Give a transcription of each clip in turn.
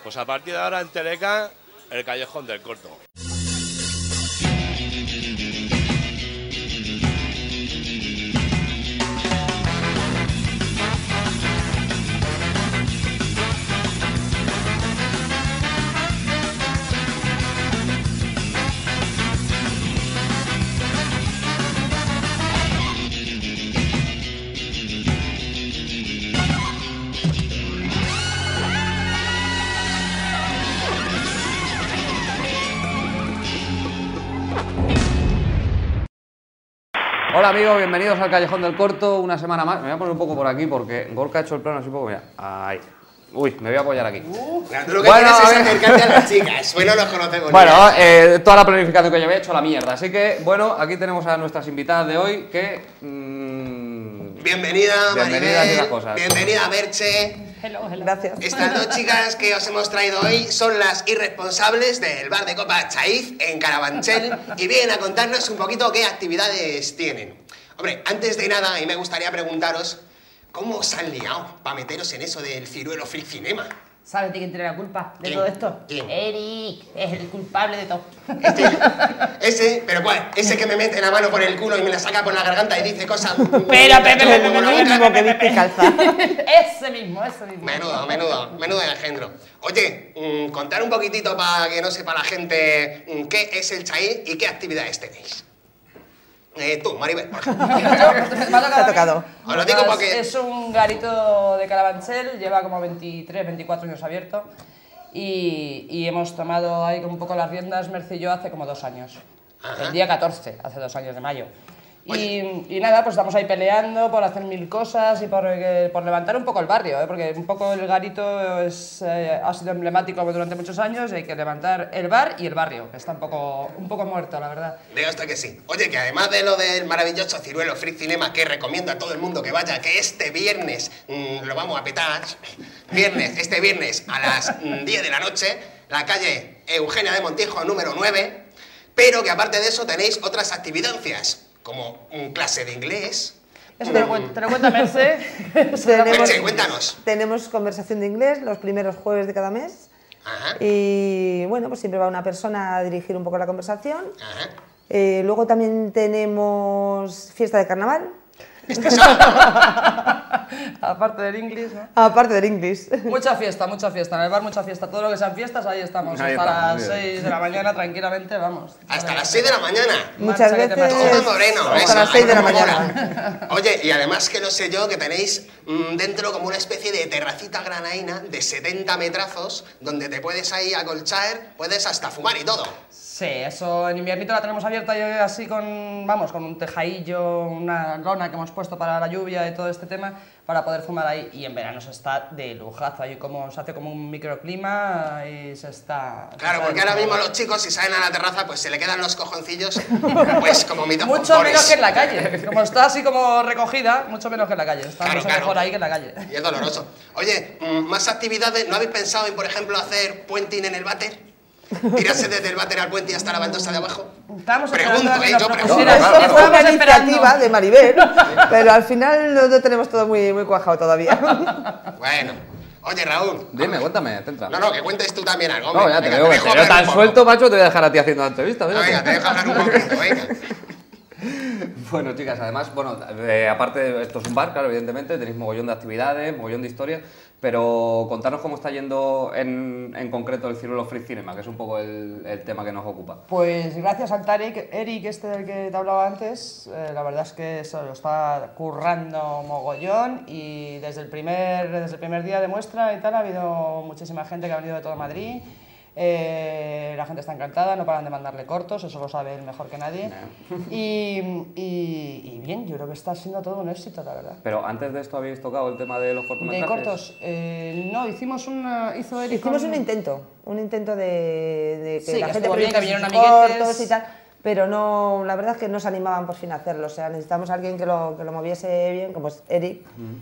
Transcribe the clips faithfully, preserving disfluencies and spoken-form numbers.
Pues a partir de ahora en Teleca, el Callejón del Corto. Hola amigos, bienvenidos al Callejón del Corto, una semana más. Me voy a poner un poco por aquí porque Gorka ha hecho el plano así un poco, mira. Ahí. Uy, me voy a apoyar aquí. Uh, tú lo que bueno, quieres es acercarte a las chicas. Bueno, los conocemos. Bueno, eh, toda la planificación que yo había hecho la mierda. Así que, bueno, aquí tenemos a nuestras invitadas de hoy que... Mmm, bienvenida, bienvenida Maribel, a las cosas. Bienvenida, Merche. Hello, hello. Gracias. Estas dos chicas que os hemos traído hoy son las irresponsables del bar de copas Chaiz en Carabanchel y vienen a contarnos un poquito qué actividades tienen. Hombre, antes de nada, a mí me gustaría preguntaros ¿cómo os han liado para meteros en eso del ciruelo Freak Cinema? ¿Sabes de quién tiene la culpa de ¿Quién? todo esto? ¿Quién? Eric, es el culpable de todo. Este, ese, ¿pero cuál? Ese que me mete la mano por el culo y me la saca por la garganta y dice cosas... Espera, Pepe, el mismo que viste calzar. Ese mismo, ese mismo. Menudo, menudo, menudo engendro. Oye, mmm, contar un poquitito para que no sepa la gente mmm, qué es el Chaiz y qué actividades tenéis. Eh, tú, Maribel. Me ha tocado. Os lo digo porque... Es un garito de Carabanchel, lleva como veintitrés, veinticuatro años abierto y, y hemos tomado ahí como un poco las riendas, Merce y yo, hace como dos años. Ajá. El día catorce, hace dos años de mayo. Y, y nada, pues estamos ahí peleando por hacer mil cosas y por, eh, por levantar un poco el barrio, ¿eh? Porque un poco el garito es, eh, ha sido emblemático durante muchos años y hay que levantar el bar y el barrio, que está un poco, un poco muerto, la verdad. Digo hasta que sí. Oye, que además de lo del maravilloso ciruelo Freak Cinema, que recomiendo a todo el mundo que vaya, que este viernes mmm, lo vamos a petar, viernes, este viernes a las mmm, diez de la noche, la calle Eugenia de Montijo, número nueve, pero que aparte de eso tenéis otras actividades, como un clase de inglés. Eso te lo, cuento, te lo cuenta Merce. tenemos, Merche, cuéntanos. Tenemos conversación de inglés los primeros jueves de cada mes. Ajá. Y bueno, pues siempre va una persona a dirigir un poco la conversación. Ajá. Eh, luego también tenemos fiesta de carnaval. Aparte del inglés, ¿no? Aparte del inglés. Mucha fiesta, mucha fiesta. En el bar mucha fiesta. Todo lo que sean fiestas, ahí estamos. Ahí hasta estamos, las seis de la mañana, tranquilamente, vamos. Hasta las seis de la mañana. Muchas Marcha, que te veces marchas. Toma, moreno, hasta eso, las seis de la ahí como mañana. mola. Oye, y además que no sé yo, que tenéis mmm, dentro como una especie de terracita granaína de setenta metrazos, donde te puedes ahí acolchar, puedes hasta fumar y todo. Sí, eso en inviernito la tenemos abierta y así con, vamos, con un tejadillo, una lona que hemos puesto para la lluvia y todo este tema, para poder fumar ahí. Y en verano se está de lujazo, ahí como, se hace como un microclima y se está... Claro, se porque está ahora mismo de los chicos, si salen a la terraza, pues se le quedan los cojoncillos, pues como mitos Mucho pompones. menos que en la calle. Como está así como recogida, mucho menos que en la calle. Está Claro, mucho claro. mejor ahí que en la calle. Y es doloroso. Oye, mmm, más actividades, ¿no habéis pensado en, por ejemplo, hacer puenting en el váter? ¿Tirarse desde el váter al puente y hasta la baldosa de abajo? Estábamos Pregunto, esperando a que ¿eh? lo Yo pregunto. propusieras. Es Estábamos una esperando. iniciativa de Maribel, pero al final no, no tenemos todo muy, muy cuajado todavía. Bueno. Oye, Raúl. Dime, cuéntame, centra. No, no, que cuentes tú también algo. No, hombre. ya te Venga, veo, que dejo te veo hablar un tan poco. suelto, macho, te voy a dejar a ti haciendo la entrevista. No, fíjate. venga, te dejo hablar un poquito, venga. Bueno, chicas, además, bueno, eh, aparte de esto es un bar, claro, evidentemente, tenéis mogollón de actividades, mogollón de historias, pero contanos cómo está yendo en, en concreto el ciruelo Freak Cinema, que es un poco el, el tema que nos ocupa. Pues gracias al Tarek, Eric, este del que te hablaba antes, eh, la verdad es que se lo está currando mogollón y desde el, primer, desde el primer día de muestra y tal ha habido muchísima gente que ha venido de todo Madrid. Eh, la gente está encantada, no paran de mandarle cortos, eso lo sabe él mejor que nadie. Y, y, y bien, yo creo que está siendo todo un éxito, la verdad. Pero antes de esto habéis tocado el tema de los De cortometrajes. cortos, eh, no, hicimos una, hizo Eric Hicimos un- un intento, un intento de, de que Sí, la que gente estuvo bien, que proyecte vinieron sus amiguetes. cortos y tal, pero no, la verdad es que no se animaban por fin a hacerlo, o sea, necesitamos a alguien que lo, que lo moviese bien, como es Eric.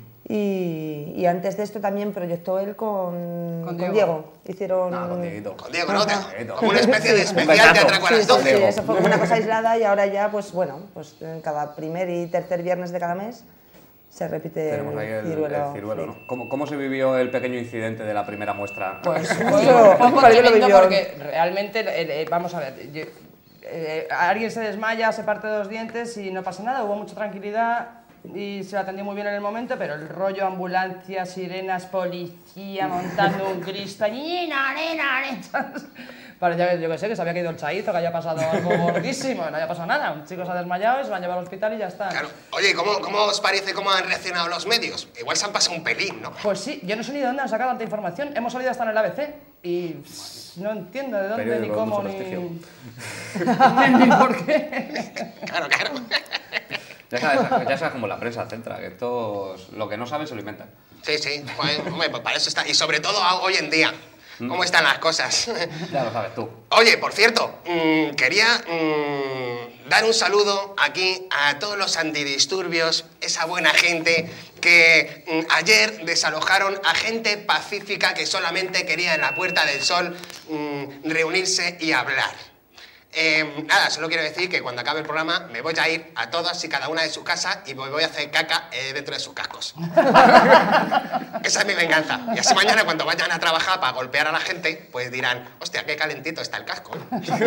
Y, y antes de esto también proyectó él con, Con con Diego. Diego. Hicieron... Ah, con Dieguito. Con Diego, ¿no? Te- Dieguito. Como una especie de Sí. especial de Atraco a Sí, las sí, doce. sí, eso fue como una cosa aislada y ahora ya, pues bueno, pues en cada primer y tercer viernes de cada mes se repite Tenemos ahí el, ciruelo. el ciruelo, ¿no? ¿Cómo, ¿Cómo se vivió el pequeño incidente de la primera muestra? Pues Yo- fue un poco Vale, yo lo tremendo vivió. porque realmente, eh, eh, vamos a ver, yo- eh, alguien se desmaya, se parte dos dientes y no pasa nada, hubo mucha tranquilidad y se atendió muy bien en el momento, pero el rollo ambulancia, sirenas, policía montando un Cristo, nena, nena, nena. Parecía que yo que sé, que se había caído el chaizo, que había pasado algo gordísimo, no había pasado nada. Un chico se ha desmayado y se lo han llevado al hospital y ya está. Claro. Oye, ¿cómo, ¿cómo os parece cómo han reaccionado los medios? Igual se han pasado un pelín, ¿no? Pues sí, yo no sé ni de dónde han sacado tanta información. Hemos salido hasta en el A B C y pff, no entiendo de dónde, Periódico ni de cómo, mucho ni... prestigio. ni por qué. Claro, claro. Ya sabes, ya sabes cómo la prensa centra, que estos lo que no saben se lo inventan. Sí, sí. Pues, hombre, pues para eso está. Y sobre todo a- hoy en día. ¿Cómo están las cosas? Ya lo sabes tú. Oye, por cierto, mmm, quería mmm, dar un saludo aquí a todos los antidisturbios, esa buena gente que mmm, ayer desalojaron a gente pacífica que solamente quería en la Puerta del Sol mmm, reunirse y hablar. Eh, nada, solo quiero decir que cuando acabe el programa me voy a ir a todas y cada una de su casa y me voy a hacer caca eh, dentro de sus cascos. Esa es mi venganza. Y así mañana cuando vayan a trabajar para golpear a la gente, pues dirán, hostia, qué calentito está el casco.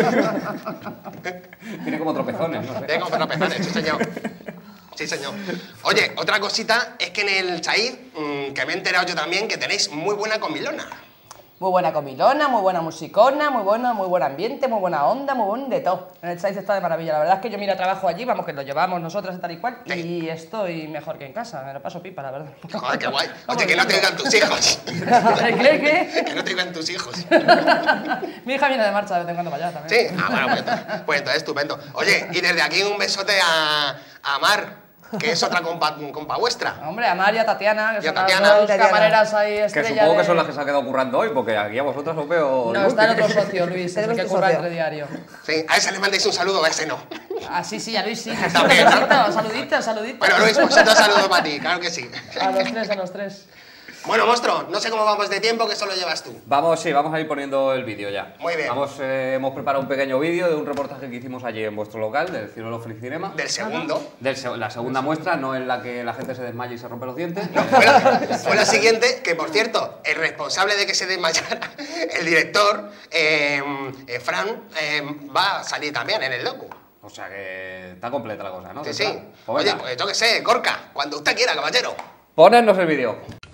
Tiene como tropezones, no sé. Tengo tropezones, sí señor. Sí señor. Oye, otra cosita es que en el Chaid, mmm, que me he enterado yo también, que tenéis muy buena comilona. Muy buena comilona, muy buena musicona, muy buena, muy buen ambiente, muy buena onda, muy buen de todo. En el Chais está de maravilla. La verdad es que yo, mira, trabajo allí, vamos, que lo llevamos nosotras y tal y cual, Sí. y estoy mejor que en casa. Me lo paso pipa, la verdad. Joder, qué guay. Vamos, Oye, que no te bien. digan tus hijos. ¿Qué, qué? Que no te digan tus hijos. Mi hija viene de marcha de vez en cuando para allá también. Sí, ah, bueno, pues, entonces- pues entonces estupendo. Oye, y desde aquí un besote a, a Mar, que es otra compa, compa vuestra. Hombre, a María, Tatiana, que Y a son Tatiana. las dos Tatiana. camareras ahí Que estrella supongo que de- son las que se han quedado currando hoy, porque aquí a vosotras os veo... No, está el otro socio, Luis, el Tenemos que otro curra socio. entre diario. Sí, a ese le mandéis un saludo, a ese no. Ah, sí, sí, a Luis sí. También, ¿no? Saludito, saludito, saludito. Bueno, Luis, pues otro saludo para ti, claro que sí. A los tres, a los tres. Bueno, monstruo, no sé cómo vamos de tiempo, que eso lo llevas tú. Vamos, sí, vamos a ir poniendo el vídeo ya. Muy bien. Vamos, eh, hemos preparado un pequeño vídeo de un reportaje que hicimos allí en vuestro local, del Ciruelo Free Cinema. Del segundo. Del se- la segunda muestra, no en la que la gente se desmaya y se rompe los dientes. Fue la, fue la siguiente, que por cierto, el responsable de que se desmayara, el director, eh, eh, Fran, eh, va a salir también en el docu. O sea que está completa la cosa, ¿no? Sí, ¿Qué sí. tal? Pues Oye, venga, pues yo qué sé, Gorka, cuando usted quiera, caballero. ponednos el vídeo.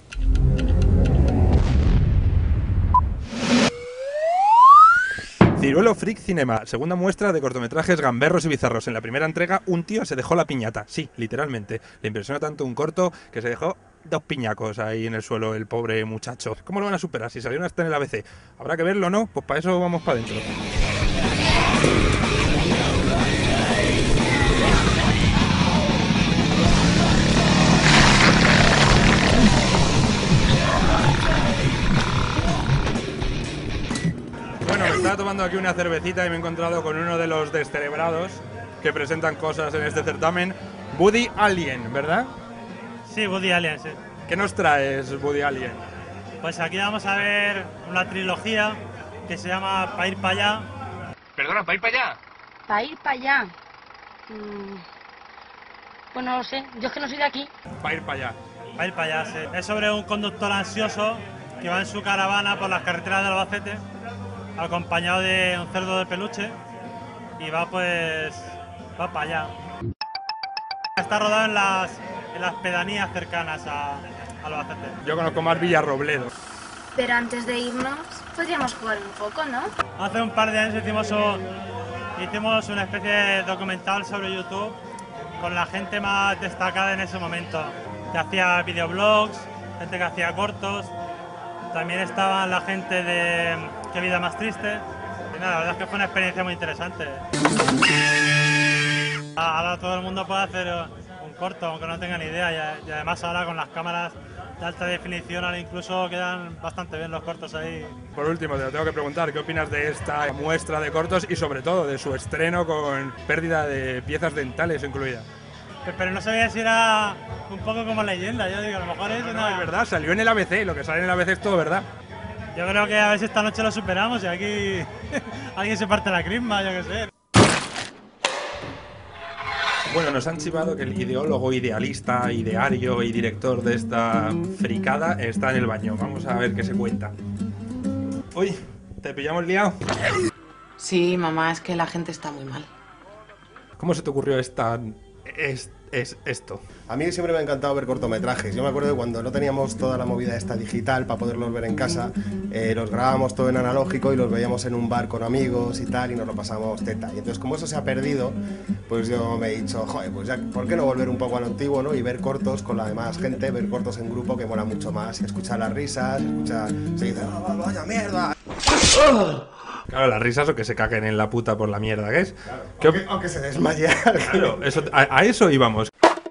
Ciruelo Freak Cinema, segunda muestra de cortometrajes gamberros y bizarros. En la primera entrega, un tío se dejó la piñata. Sí, literalmente. Le impresionó tanto un corto que se dejó dos piñacos ahí en el suelo, el pobre muchacho. ¿Cómo lo van a superar si salieron hasta en el A B C? ¿Habrá que verlo, no? Pues para eso vamos para adentro. Bueno, me estaba tomando aquí una cervecita y me he encontrado con uno de los descerebrados que presentan cosas en este certamen, Woody Allen, ¿verdad? Sí, Woody Allen, sí. ¿Qué nos traes, Woody Allen? Pues aquí vamos a ver una trilogía que se llama Pa' ir para allá. Perdona, ¿para ir para allá? Para ir para allá. Mm, pues no lo sé, yo es que no soy de aquí. Para ir para allá. Pa' ir para allá, sí. Es sobre un conductor ansioso que va en su caravana por las carreteras de Albacete, acompañado de un cerdo de peluche, y va pues... va para allá. Está rodado en las, en las pedanías cercanas a, a Albacete. Yo conozco más Villarrobledo. Pero antes de irnos, podríamos jugar un poco, ¿no? Hace un par de años hicimos, un, hicimos una especie de documental sobre YouTube con la gente más destacada en ese momento, que hacía videoblogs, gente que hacía cortos, también estaba la gente de Qué vida más triste, y nada, la verdad es que fue una experiencia muy interesante. Ahora todo el mundo puede hacer un corto, aunque no tenga ni idea, y además ahora con las cámaras de alta definición ahora incluso quedan bastante bien los cortos ahí. Por último, te lo tengo que preguntar, ¿qué opinas de esta muestra de cortos y sobre todo de su estreno con pérdida de piezas dentales incluida? Pero no sabía si era un poco como leyenda, yo digo, a lo mejor es No, una... es verdad, salió en el A B C, lo que sale en el A B C es todo verdad. Yo creo que a ver si esta noche lo superamos y aquí alguien se parte la crisma, yo qué sé. Bueno, nos han chivado que el ideólogo, idealista, ideario y director de esta fricada está en el baño. Vamos a ver qué se cuenta. Uy, ¿te pillamos liado? Sí, mamá, es que la gente está muy mal. ¿Cómo se te ocurrió esta... Es, es esto? A mí siempre me ha encantado ver cortometrajes. Yo me acuerdo de cuando no teníamos toda la movida esta digital para poderlos ver en casa, eh, los grabábamos todo en analógico y los veíamos en un bar con amigos y tal, y nos lo pasábamos teta. Y entonces, como eso se ha perdido, pues yo me he dicho, joder, pues ya, ¿por qué no volver un poco a lo antiguo, ¿no? Y ver cortos con la demás gente, ver cortos en grupo, que mola mucho más, y escuchar las risas, escuchar... Se dice, ¡oh, vaya mierda! Claro, las risas o que se caguen en la puta por la mierda que es. Claro, ¿Qué o, que, o que se desmaye. Claro, eso, a, a eso íbamos.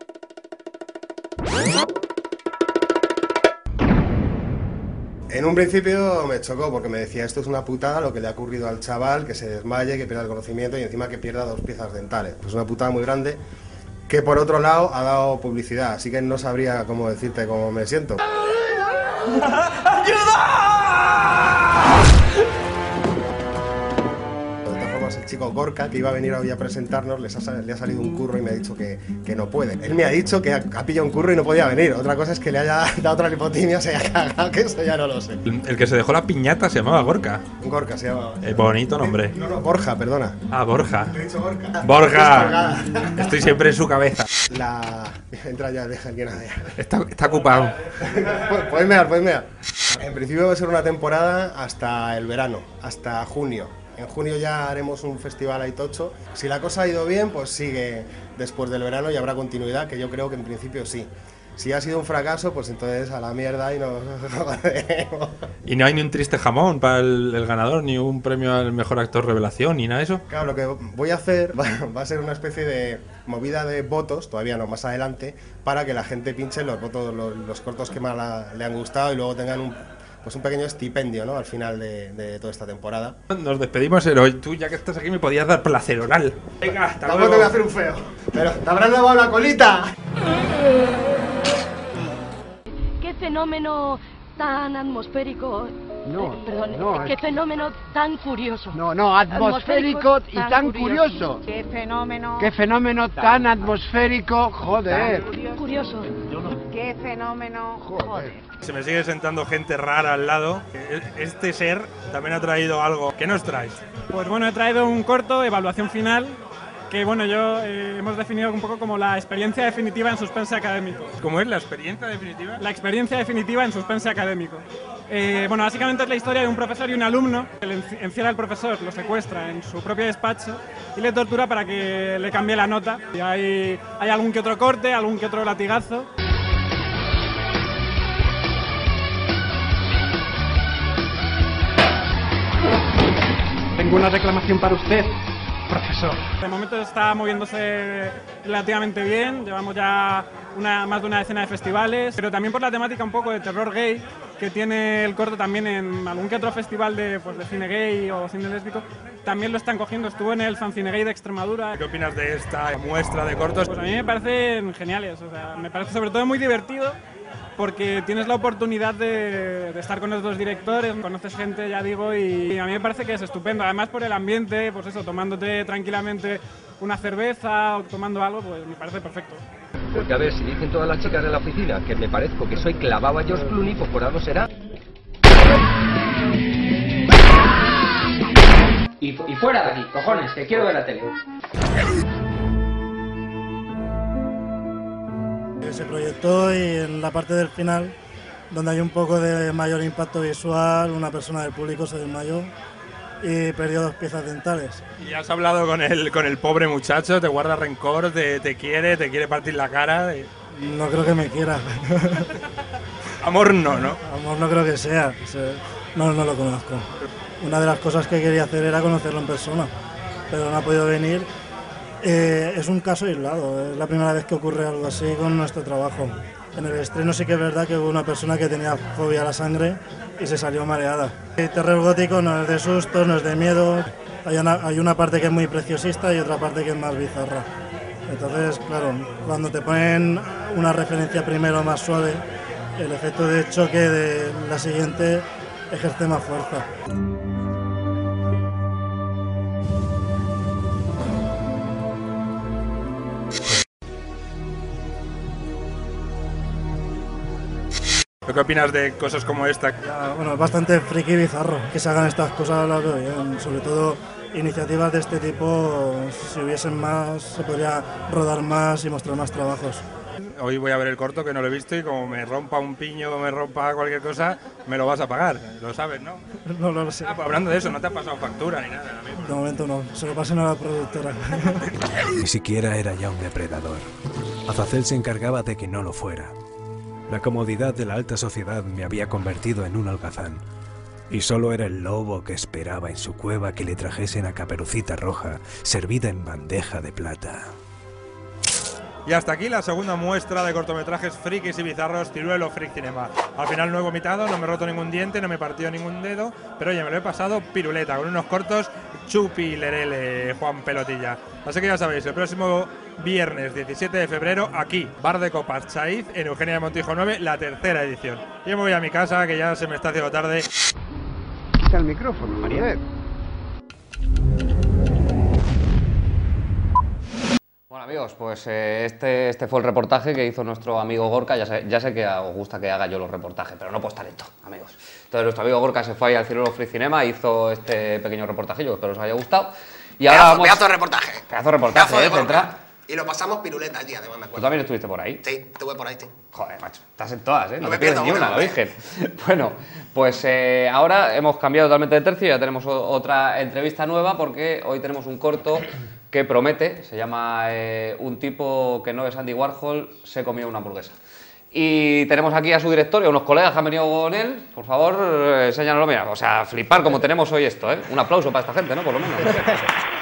En un principio me chocó porque me decía, esto es una putada lo que le ha ocurrido al chaval, que se desmaye, que pierda el conocimiento y encima que pierda dos piezas dentales. Pues una putada muy grande que por otro lado ha dado publicidad, así que no sabría cómo decirte cómo me siento. ¡Ayuda! El chico Gorka, que iba a venir hoy a presentarnos, les ha, le ha salido un curro y me ha dicho que, que no puede. Él me ha dicho que ha, ha pillado un curro y no podía venir. Otra cosa es que le haya dado otra lipotimia, se haya cagado, que eso ya no lo sé. El, el que se dejó la piñata se llamaba Gorka. Gorka se llamaba. Eh, bonito nombre. No, no, Borja, perdona. Ah, Borja. Le he dicho Gorka. Borja. Estoy siempre en su cabeza. La... Entra ya, deja alguien a ver. Está, está ocupado. Puedes mear, puedes mear. En principio va a ser una temporada hasta el verano, hasta junio. En junio ya haremos un festival ahí tocho. Si la cosa ha ido bien, pues sigue después del verano y habrá continuidad, que yo creo que en principio sí. Si ha sido un fracaso, pues entonces a la mierda y nos jodemos. Y no hay ni un triste jamón para el, el ganador, ni un premio al mejor actor revelación, ni nada de eso. Claro, lo que voy a hacer va, va a ser una especie de movida de votos, todavía no, más adelante, para que la gente pinche los votos, los, los cortos que más la, le han gustado y luego tengan un... pues un pequeño estipendio, ¿no? Al final de, de toda esta temporada. Nos despedimos, pero tú ya que estás aquí me podías dar placer oral. Venga, hasta luego. Tampoco te voy a hacer un feo. Pero te habrás lavado la colita. Qué fenómeno tan atmosférico. No, eh, perdón, no, qué es... fenómeno tan curioso. No, no, atmosférico, atmosférico y tan, tan curioso. curioso. Qué fenómeno. Qué fenómeno tan atmosférico, joder. Curioso. Qué fenómeno, joder. Se me sigue sentando gente rara al lado. Este ser también ha traído algo. ¿Qué nos traes? Pues bueno, he traído un corto, Evaluación Final, que bueno, yo eh, hemos definido un poco como la experiencia definitiva en suspense académico. ¿Cómo es la experiencia definitiva? La experiencia definitiva en suspense académico. Eh, bueno, básicamente es la historia de un profesor y un alumno que le encierra al profesor, lo secuestra en su propio despacho y le tortura para que le cambie la nota. Y hay, hay algún que otro corte, algún que otro latigazo. Tengo una reclamación para usted, profesor. De momento está moviéndose relativamente bien, llevamos ya una, más de una decena de festivales, pero también por la temática un poco de terror gay que tiene el corto también en algún que otro festival de, pues, de cine gay o cine lésbico, también lo están cogiendo. Estuvo en el Fancine Gay de Extremadura. ¿Qué opinas de esta muestra de cortos? Pues a mí me parecen geniales, o sea, me parece sobre todo muy divertido porque tienes la oportunidad de, de estar con los dos directores, conoces gente, ya digo, y a mí me parece que es estupendo. Además por el ambiente, pues eso, tomándote tranquilamente una cerveza o tomando algo, pues me parece perfecto. Porque a ver, si dicen todas las chicas de la oficina que me parezco que soy clavado a George Clooney, pues por algo será. Y, y fuera de aquí, cojones, que quiero ver la tele. Se proyectó y en la parte del final, donde hay un poco de mayor impacto visual, una persona del público se desmayó y perdió dos piezas dentales. ¿Y has hablado con el, con el pobre muchacho? ¿Te guarda rencor? ¿Te, te quiere? ¿Te quiere partir la cara? No creo que me quiera. Amor no, ¿no? Amor no creo que sea. No, no lo conozco. Una de las cosas que quería hacer era conocerlo en persona, pero no ha podido venir. Eh, es un caso aislado, es la primera vez que ocurre algo así con nuestro trabajo. En el estreno sí que es verdad que hubo una persona que tenía fobia a la sangre y se salió mareada. El terror gótico no es de susto, no es de miedo, hay una, hay una parte que es muy preciosista y otra parte que es más bizarra. Entonces, claro, cuando te ponen una referencia primero más suave, el efecto de choque de la siguiente ejerce más fuerza. ¿Tú qué opinas de cosas como esta? Ya, bueno, es bastante friki y bizarro que se hagan estas cosas, las veo bien. Sobre todo iniciativas de este tipo, si hubiesen más, se podría rodar más y mostrar más trabajos. Hoy voy a ver el corto, que no lo he visto, y como me rompa un piño o me rompa cualquier cosa, me lo vas a pagar, lo sabes, ¿no? No, no lo sé. Ah, pues hablando de eso, no te ha pasado factura ni nada, amigo. De momento no, se lo pasen a la productora. Ni siquiera era ya un depredador. Azazel se encargaba de que no lo fuera. La comodidad de la alta sociedad me había convertido en un holgazán. Y solo era el lobo que esperaba en su cueva que le trajesen a Caperucita Roja, servida en bandeja de plata. Y hasta aquí la segunda muestra de cortometrajes frikis y bizarros Ciruelo Freak Cinema. Al final no he vomitado, no me he roto ningún diente, no me he partido ningún dedo, pero oye, me lo he pasado piruleta, con unos cortos chupi lerele, Juan Pelotilla. Así que ya sabéis, el próximo viernes diecisiete de febrero, aquí, Bar de Copas Chaiz, en Eugenia de Montijo nueve, la tercera edición. Yo me voy a mi casa, que ya se me está haciendo tarde. Quita el micrófono, María. Bueno, amigos, pues eh, este, este fue el reportaje que hizo nuestro amigo Gorka. Ya sé, ya sé que os gusta que haga yo los reportajes, pero no puedo estar esto, amigos. Entonces nuestro amigo Gorka se fue ahí al Ciruelo Freak Cinema, hizo este pequeño reportajillo, espero os haya gustado. Y ahora pedazo, vamos... pedazo de reportaje. Pedazo de reportaje, Pedazo de eh, Centra. Y lo pasamos piruleta allí, además, me ¿Tú acuerdo. también estuviste por ahí? Sí, estuve por ahí, sí. Joder, macho, estás en todas, ¿eh? No, No te me pierdes pierdo ni una, una, la hombre. Virgen. Bueno, pues eh, ahora hemos cambiado totalmente de tercio, ya tenemos o- otra entrevista nueva porque hoy tenemos un corto que promete, se llama eh, Un tipo que no es Andy Warhol se comió una hamburguesa. Y tenemos aquí a su director y a unos colegas que han venido con él. Por favor, eh, enséñanoslo, mira, o sea, flipar como tenemos hoy esto, ¿eh? Un aplauso para esta gente, ¿no? Por lo menos. Gracias,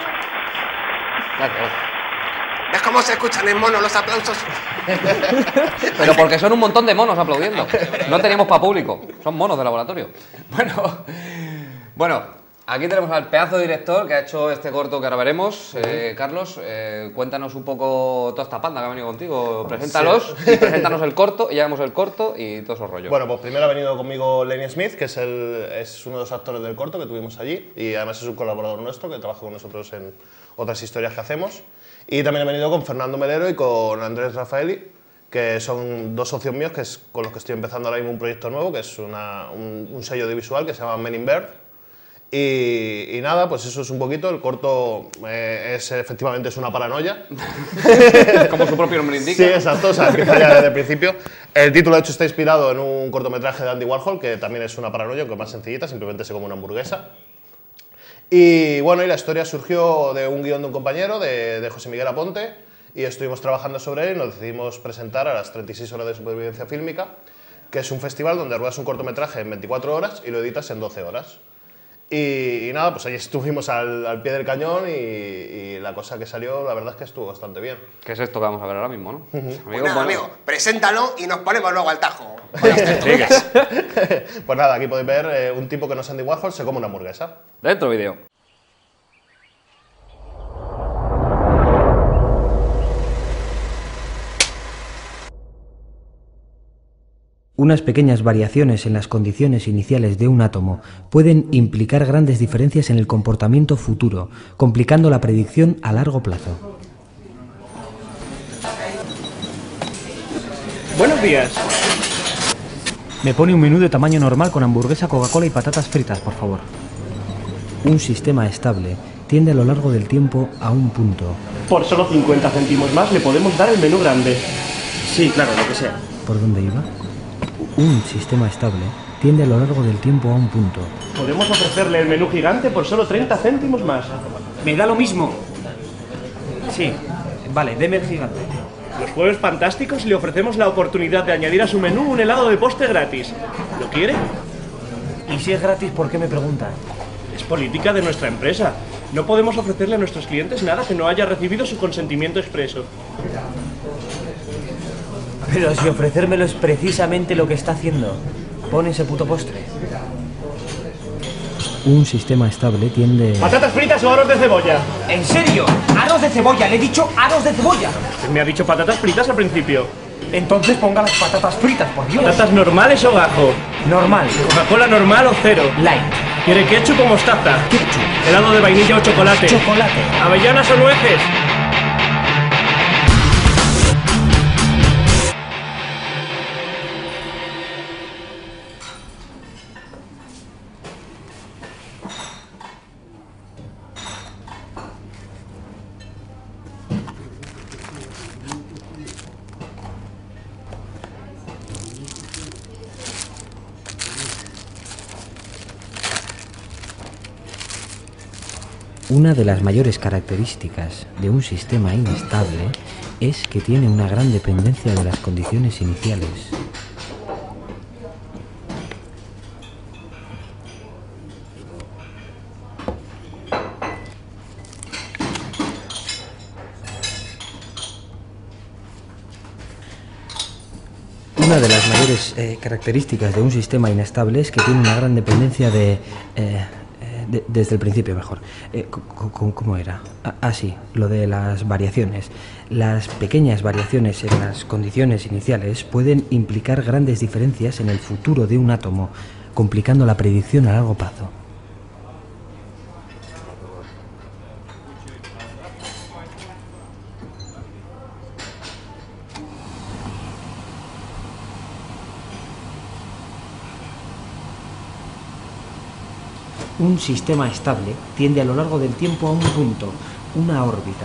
gracias. ¿Ves cómo se escuchan en mono los aplausos? Pero porque son un montón de monos aplaudiendo. No teníamos para público. Son monos de laboratorio. Bueno, bueno, aquí tenemos al pedazo de director que ha hecho este corto que ahora veremos. Eh, Carlos, eh, cuéntanos un poco toda esta panda que ha venido contigo. Preséntalos Sí. y preséntanos el corto y ya vemos el corto y todo esos rollos. Bueno, pues primero ha venido conmigo Lenny Smith, que es, el, es uno de los actores del corto que tuvimos allí y además es un colaborador nuestro que trabaja con nosotros en otras historias que hacemos. Y también he venido con Fernando Melero y con Andrés Rafaeli, que son dos socios míos que es con los que estoy empezando ahora mismo un proyecto nuevo, que es una, un, un sello audiovisual que se llama Men in Bird. Y, y nada, pues eso es un poquito, el corto eh, es efectivamente es una paranoia. Como su propio nombre indica. Sí, exacto, o sea, empieza ya desde el principio. El título de hecho está inspirado en un cortometraje de Andy Warhol, que también es una paranoia, que es más sencillita, simplemente se come una hamburguesa. Y bueno, y la historia surgió de un guión de un compañero, de, de José Miguel Aponte, y estuvimos trabajando sobre él y nos decidimos presentar a las treinta y seis horas de supervivencia fílmica, que es un festival donde ruedas un cortometraje en veinticuatro horas y lo editas en doce horas. Y, y nada, pues ahí estuvimos al, al pie del cañón y, y la cosa que salió, la verdad es que estuvo bastante bien. ¿Qué es esto que vamos a ver ahora mismo, no? Ujú. Amigo, Pues nada, bueno. amigo, preséntalo y nos ponemos luego al tajo. Pues nada, aquí podéis ver eh, un tipo que no es Andy Warhol se come una hamburguesa. Dentro vídeo. Unas pequeñas variaciones en las condiciones iniciales de un átomo pueden implicar grandes diferencias en el comportamiento futuro, complicando la predicción a largo plazo. Buenos días. Me pone un menú de tamaño normal con hamburguesa, Coca-Cola y patatas fritas, por favor. Un sistema estable tiende a lo largo del tiempo a un punto. Por solo cincuenta céntimos más le podemos dar el menú grande. Sí, claro, lo que sea. ¿Por dónde iba? Un sistema estable tiende a lo largo del tiempo a un punto. Podemos ofrecerle el menú gigante por solo treinta céntimos más. Me da lo mismo. Sí, vale, deme el gigante. Los jueves fantásticos le ofrecemos la oportunidad de añadir a su menú un helado de postre gratis. ¿Lo quiere? Y si es gratis, ¿por qué me pregunta? Es política de nuestra empresa. No podemos ofrecerle a nuestros clientes nada que no haya recibido su consentimiento expreso. Pero si ofrecérmelo es precisamente lo que está haciendo. Pon ese puto postre. Un sistema estable tiende... ¿Patatas fritas o aros de cebolla? ¿En serio? ¡Aros de cebolla! ¡Le he dicho aros de cebolla! Usted me ha dicho patatas fritas al principio. Entonces ponga las patatas fritas, por Dios. ¿Patatas normales o gajo? Normal. ¿Coca-Cola normal o cero? Light. ¿Quiere ketchup o mostaza? Ketchup. ¿Helado de vainilla o chocolate? Chocolate. ¿Avellanas o nueces? Una de las mayores características de un sistema inestable es que tiene una gran dependencia de las condiciones iniciales. Una de las mayores eh, características de un sistema inestable es que tiene una gran dependencia de... Eh, de desde el principio mejor. Eh, ¿Cómo era? Ah, sí, lo de las variaciones. Las pequeñas variaciones en las condiciones iniciales pueden implicar grandes diferencias en el futuro de un átomo, complicando la predicción a largo plazo. Un sistema estable tiende a lo largo del tiempo a un punto, una órbita.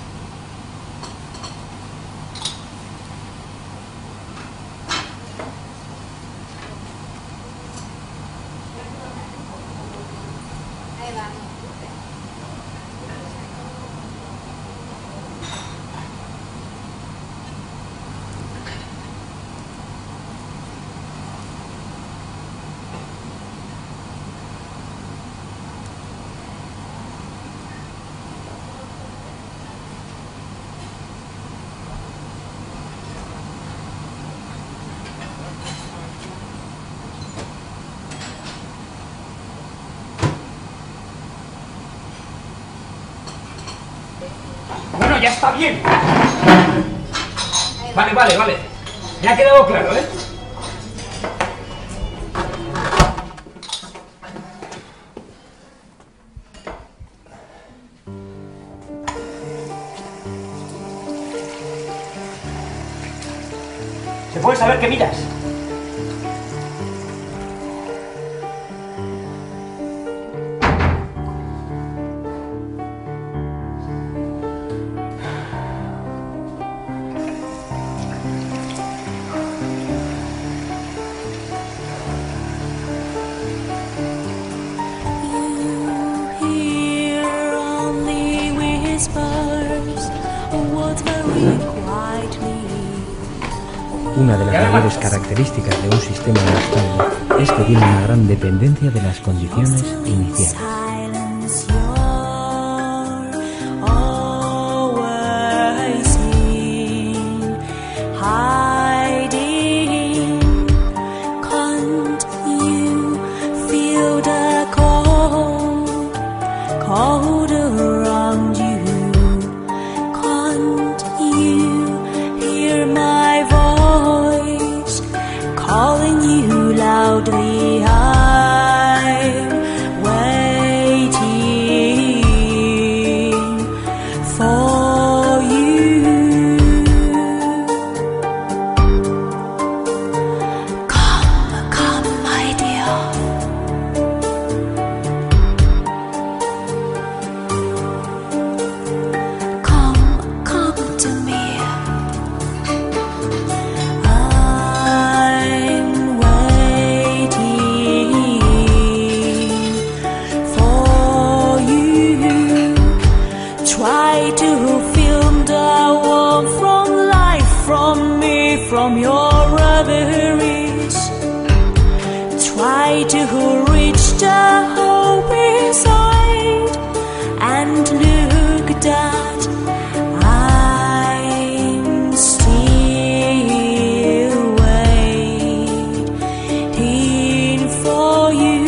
Bueno, ya está bien. Vale, vale, vale. Me ha quedado claro, ¿eh? ¿Se puede saber qué miras? Una de las mayores características de un sistema inestable es que tiene una gran dependencia de las condiciones iniciales. Calling you loudly, I'm waiting for you. Come, come, my dear. Come, come to me. From your reveries, try to reach the hope inside and look that I'm still waiting for you.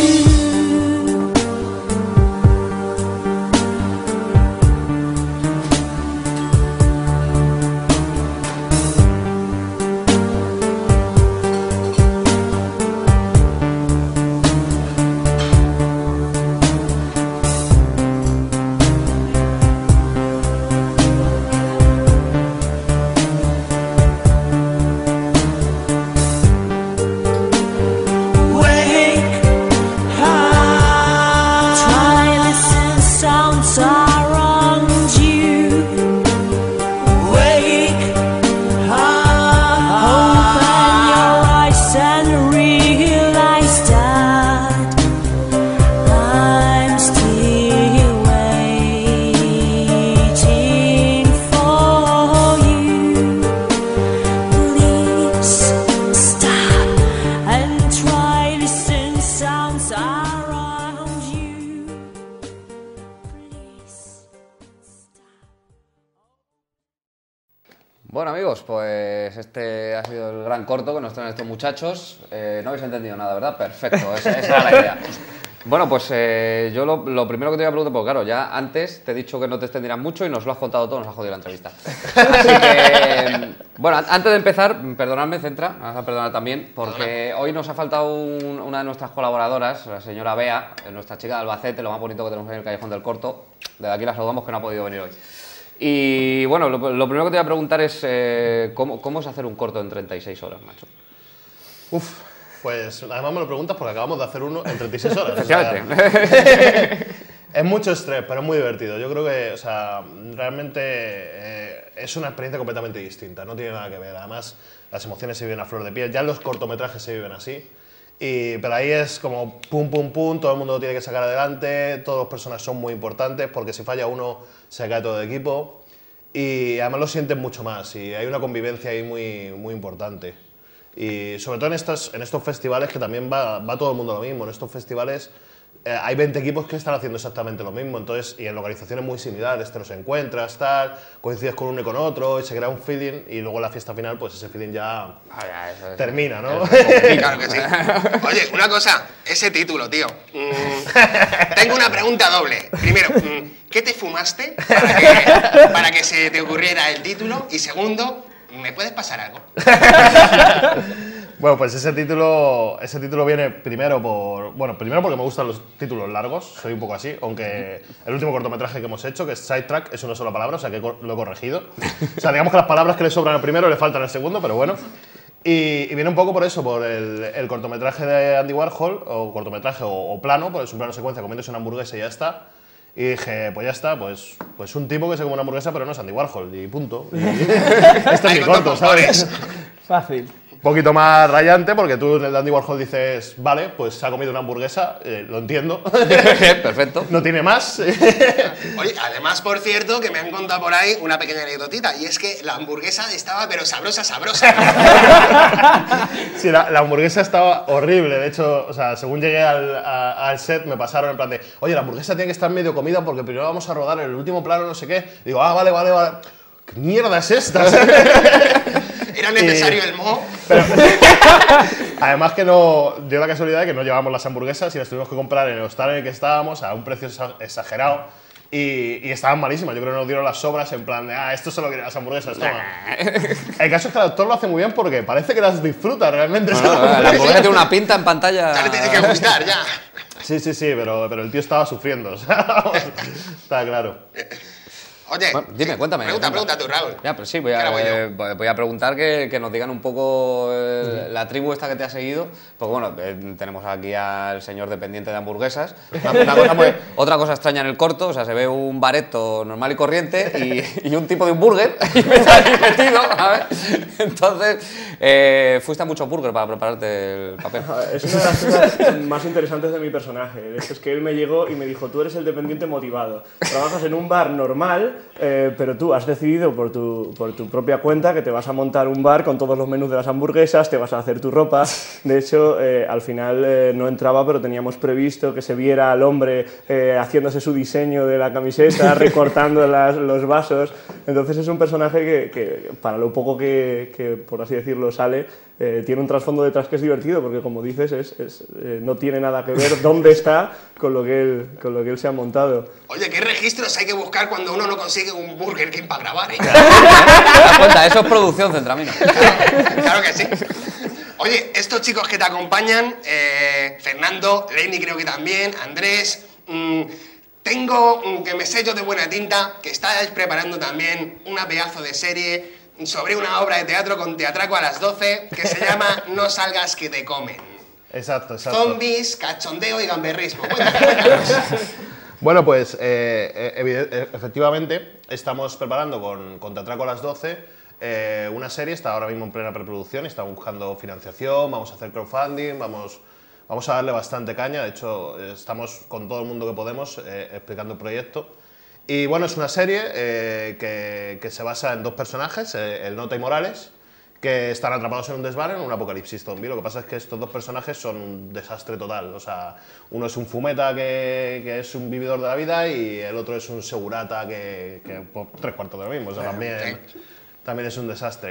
around you. Bueno amigos, pues este ha sido el gran corto que nos traen estos muchachos. Eh, no habéis entendido nada, ¿verdad? Perfecto, esa, esa era la idea. Bueno, pues eh, yo lo, lo primero que te voy a preguntar, porque claro, ya antes te he dicho que no te extendieras mucho y nos lo has contado todo, nos ha jodido la entrevista. Así que, bueno, antes de empezar, perdonadme, Centra, me vas a perdonar también, porque hoy nos ha faltado un, una de nuestras colaboradoras, la señora Bea, nuestra chica de Albacete, lo más bonito que tenemos en el Callejón del Corto. Desde aquí la saludamos, que no ha podido venir hoy. Y bueno, lo, lo primero que te voy a preguntar es eh, ¿cómo, ¿cómo es hacer un corto en treinta y seis horas, macho? Uf, pues además me lo preguntas porque acabamos de hacer uno en treinta y seis horas. Efectivamente. O sea, es mucho estrés, pero es muy divertido. Yo creo que, o sea, realmente eh, es una experiencia completamente distinta, no tiene nada que ver. Además, las emociones se viven a flor de piel, ya en los cortometrajes se viven así. Y, pero ahí es como pum, pum, pum, todo el mundo lo tiene que sacar adelante, todas las personas son muy importantes porque si falla uno se cae todo el equipo y además lo sienten mucho más y hay una convivencia ahí muy, muy importante. Y sobre todo en estos, en estos festivales que también va, va todo el mundo a lo mismo, en estos festivales eh, hay veinte equipos que están haciendo exactamente lo mismo, entonces, y en localizaciones muy similares, te los encuentras, tal, coincides con uno y con otro y se crea un feeling y luego en la fiesta final pues ese feeling ya, ah, ya eso, eso, termina, ¿no? Claro que sí. Oye, una cosa, ese título, tío. Mm, tengo una pregunta doble. Primero, mm, ¿qué te fumaste para que, para que se te ocurriera el título? Y segundo, ¿me puedes pasar algo? Bueno, pues ese título, ese título viene primero por... Bueno, primero porque me gustan los títulos largos, soy un poco así, aunque el último cortometraje que hemos hecho, que es Sidetrack, es una sola palabra, o sea que lo he corregido. O sea, digamos que las palabras que le sobran al primero le faltan al segundo, pero bueno. Y, y viene un poco por eso, por el, el cortometraje de Andy Warhol, o cortometraje o, o plano, pues es un plano secuencia, comiéndose una hamburguesa y ya está. Y dije, pues ya está, pues, pues un tipo que se come una hamburguesa, pero no es Andy Warhol, y punto. Y este es mi corto, ¿sabes? Fácil. Un poquito más rayante, porque tú en el de Andy Warhol dices, vale, pues se ha comido una hamburguesa, eh, lo entiendo. Perfecto. No tiene más. Oye, además, por cierto, que me han contado por ahí una pequeña anécdotita, y es que la hamburguesa estaba, pero sabrosa, sabrosa. Sí, la, la hamburguesa estaba horrible. De hecho, o sea, según llegué al, a, al set, me pasaron en plan de, oye, la hamburguesa tiene que estar medio comida porque primero vamos a rodar el último plano, no sé qué. Y digo, ah, vale, vale, vale. ¿Qué mierda es esta? ¿Era necesario el moho? Pero, además que no, dio la casualidad de que no llevábamos las hamburguesas y las tuvimos que comprar en el hostal en el que estábamos a un precio exagerado y, y estaban malísimas. Yo creo que nos dieron las sobras en plan de, ah, esto solo quiere las hamburguesas, toma. El caso es que el actor lo hace muy bien porque parece que las disfruta realmente. No, no, la hamburguesa tiene una pinta en pantalla. Ya le tiene que gustar, ya. Sí, sí, sí, pero, pero el tío estaba sufriendo, o sea, vamos, está claro. Oye, bueno, dime, sí, cuéntame. Pregunta, pregunta tú, Raúl. Ya, pero sí, voy a, voy eh, voy a preguntar que, que nos digan un poco eh, sí. la tribu esta que te ha seguido. Porque bueno, eh, tenemos aquí al señor dependiente de hamburguesas. Una, una cosa muy, otra cosa extraña en el corto, o sea, se ve un bareto normal y corriente y, y un tipo de un burger y me está ahí metido, a ver. Entonces, eh, fuiste a muchos burgers para prepararte el papel. Es una de las cosas más interesantes de mi personaje. Es que él me llegó y me dijo, tú eres el dependiente motivado. Trabajas en un bar normal, Eh, pero tú has decidido por tu, por tu propia cuenta que te vas a montar un bar con todos los menús de las hamburguesas, te vas a hacer tu ropa. De hecho, eh, al final eh, no entraba, pero teníamos previsto que se viera al hombre eh, haciéndose su diseño de la camiseta, recortando las, los vasos. Entonces es un personaje que, que para lo poco que, que, por así decirlo, sale, eh, tiene un trasfondo detrás que es divertido, porque como dices, es, es, eh, no tiene nada que ver dónde está con lo que él, con lo que él se ha montado. Oye, ¿qué registros hay que buscar cuando uno no consigue un Burger King para grabar, eh? ¿Te das cuenta? Eso es producción, Centramino. Claro, claro que sí. Oye, estos chicos que te acompañan, eh, Fernando, Lenny creo que también, Andrés, mmm, tengo mmm, que me sello de buena tinta que estáis preparando también una pedazo de serie sobre una obra de teatro con teatraco a las doce que se llama No salgas que te comen. Exacto, exacto. Zombies, cachondeo y gamberrismo. Cuéntanos. Bueno, pues eh, eh, efectivamente estamos preparando con, con Teatraco a las doce eh, una serie, está ahora mismo en plena preproducción, estamos buscando financiación, vamos a hacer crowdfunding, vamos, vamos a darle bastante caña, de hecho estamos con todo el mundo que podemos eh, explicando el proyecto. Y bueno, es una serie eh, que, que se basa en dos personajes, eh, el Nota y Morales, que están atrapados en un desván en un apocalipsis zombie. Lo que pasa es que estos dos personajes son un desastre total. O sea, uno es un fumeta que, que es un vividor de la vida y el otro es un segurata que, que por tres cuartos de lo mismo. O sea, también, también es un desastre.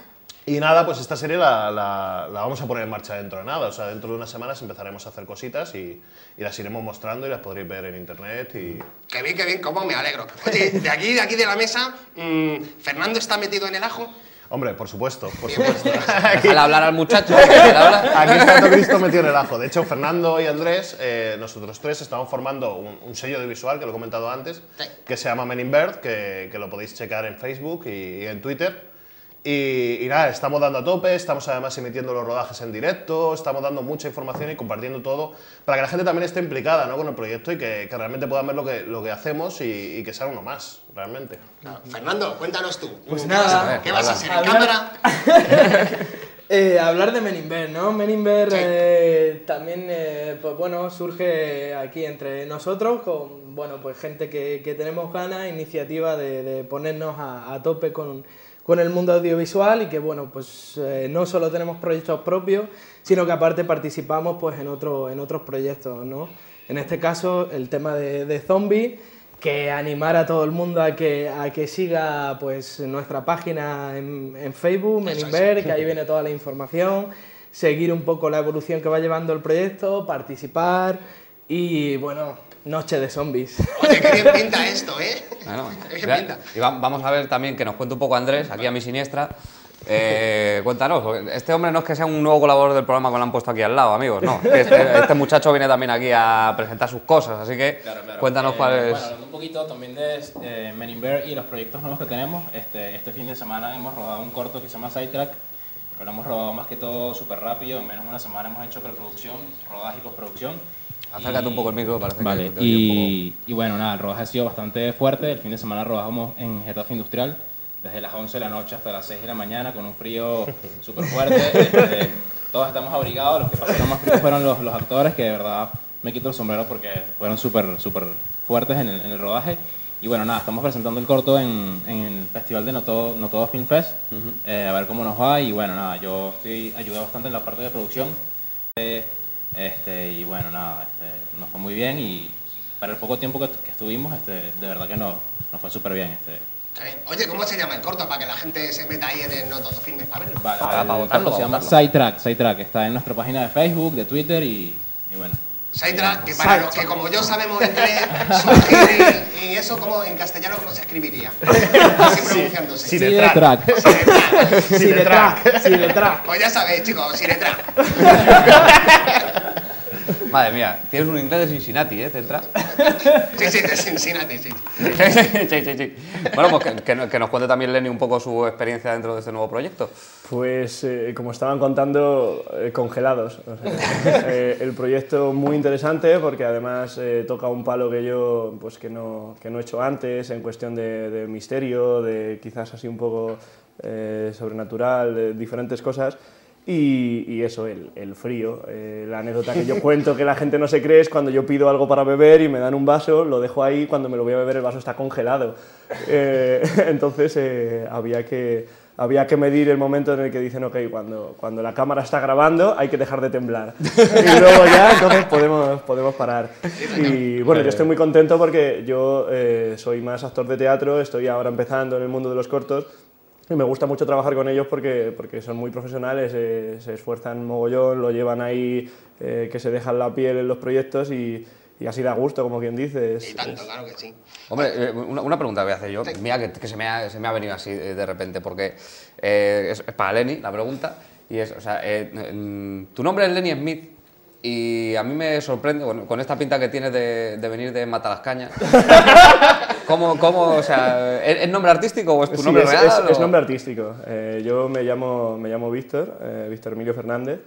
Y nada, pues esta serie la, la, la vamos a poner en marcha dentro de nada. O sea, dentro de unas semanas empezaremos a hacer cositas y, y las iremos mostrando y las podréis ver en internet. Y... Qué bien, qué bien, cómo me alegro. Oye, de aquí, de aquí de la mesa, mmm, ¿Fernando está metido en el ajo? Hombre, por supuesto, por supuesto. Déjale hablar al muchacho. Hablar. Aquí está todo Cristo metido en el ajo. De hecho, Fernando y Andrés, eh, nosotros tres, estamos formando un, un sello audiovisual, que lo he comentado antes, sí. que se llama Men in Bird, que, que lo podéis checar en Facebook y, y en Twitter. Y, y nada, estamos dando a tope, estamos además emitiendo los rodajes en directo, estamos dando mucha información y compartiendo todo para que la gente también esté implicada, ¿no?, con el proyecto y que, que realmente puedan ver lo que, lo que hacemos y, y que sea uno más, realmente. Claro. Fernando, cuéntanos tú. Pues ¿Qué nada, vas a, ¿qué vas a hacer? ¿En hablar... cámara? eh, hablar de Men in Bird, ¿no? Men in Bird sí. eh, también, eh, pues bueno, surge aquí entre nosotros con, bueno, pues gente que, que tenemos ganas, iniciativa de, de ponernos a, a tope con... con el mundo audiovisual y que bueno, pues eh, no solo tenemos proyectos propios, sino que aparte participamos pues en, otro, en otros proyectos, ¿no? En este caso el tema de, de Zombie, que animar a todo el mundo a que, a que siga pues nuestra página en, en Facebook, Men in Bird, que ahí viene toda la información, seguir un poco la evolución que va llevando el proyecto, participar y bueno... Noche de zombies. Oye, qué bien pinta esto, ¿eh? Bueno, qué bien pinta. Y vamos a ver también que nos cuente un poco Andrés, aquí a mi siniestra. Eh, cuéntanos, este hombre no es que sea un nuevo colaborador del programa que lo han puesto aquí al lado, amigos, no. Este, este muchacho viene también aquí a presentar sus cosas, así que claro, claro. cuéntanos eh, cuál es... Bueno, hablando un poquito también de eh, Men in Bird y los proyectos nuevos que tenemos, este, este fin de semana hemos rodado un corto que se llama Sidetrack, que lo hemos rodado más que todo súper rápido, en menos de una semana hemos hecho preproducción, rodaje y postproducción. Acércate y... un poco el micro, parece vale, que... y, poco... y bueno, nada, el rodaje ha sido bastante fuerte. El fin de semana rodamos en Getafe Industrial, desde las once de la noche hasta las seis de la mañana, con un frío súper fuerte. Este, todos estamos abrigados, los que pasaron más frío fueron los, los actores, que de verdad me quito el sombrero porque fueron súper súper fuertes en el, en el rodaje. Y bueno, nada, estamos presentando el corto en, en el festival de No Todo, no Todo Film Fest, uh-huh. eh, a ver cómo nos va. Y bueno, nada, yo estoy ayudé bastante en la parte de producción. Eh, Este, y bueno, nada, este, nos fue muy bien y para el poco tiempo que, que estuvimos, este, de verdad que nos, nos fue súper bien. Este. Oye, ¿cómo se llama el corto para que la gente se meta ahí en el No Todo Film? A verlo. Vale, para, para votarlo, se llama Sidetrack, Sidetrack, está en nuestra página de Facebook, de Twitter y, y bueno. Sidetrack, que para los que como yo sabemos inglés, sugiere y eso como en castellano cómo se escribiría. Así pronunciándose. Sidetrack. Sidetrack. Sidetrack. Pues ya sabéis, chicos, Sidetrack. Madre mía, tienes un inglés de Cincinnati, ¿eh? ¿Central? Sí, sí, de Cincinnati, sí. sí, sí, sí. Bueno, pues que, que, que nos cuente también Lenny un poco su experiencia dentro de este nuevo proyecto. Pues, eh, como estaban contando, eh, congelados. O sea, eh, el proyecto muy interesante porque además eh, toca un palo que yo pues, que no, que no he hecho antes en cuestión de, de misterio, de quizás así un poco eh, sobrenatural, de diferentes cosas. Y, y eso, el, el frío. Eh, la anécdota que yo cuento que la gente no se cree es cuando yo pido algo para beber y me dan un vaso, lo dejo ahí, cuando me lo voy a beber el vaso está congelado. Eh, entonces eh, había que... había que medir el momento en el que dicen, ok, cuando, cuando la cámara está grabando hay que dejar de temblar. Y luego ya, entonces podemos, podemos parar. Y bueno, yo estoy muy contento porque yo eh, soy más actor de teatro, estoy ahora empezando en el mundo de los cortos y me gusta mucho trabajar con ellos porque, porque son muy profesionales, eh, se esfuerzan mogollón, lo llevan ahí, eh, que se dejan la piel en los proyectos y... Y así da gusto, como quien dice. Es, y tanto, claro que sí. Hombre, una, una pregunta voy a hacer yo. Sí. Mira, que, que se, me ha, se me ha venido así de repente, porque eh, es, es para Lenny la pregunta. Y es, o sea, eh, tu nombre es Lenny Smith y a mí me sorprende, bueno, con esta pinta que tienes de, de venir de Matalascañas. ¿Cómo, cómo, o sea, ¿es, ¿es nombre artístico o es tu sí, nombre es, real? Es, o... es nombre artístico. Eh, yo me llamo, me llamo Víctor, eh, Víctor Emilio Fernández.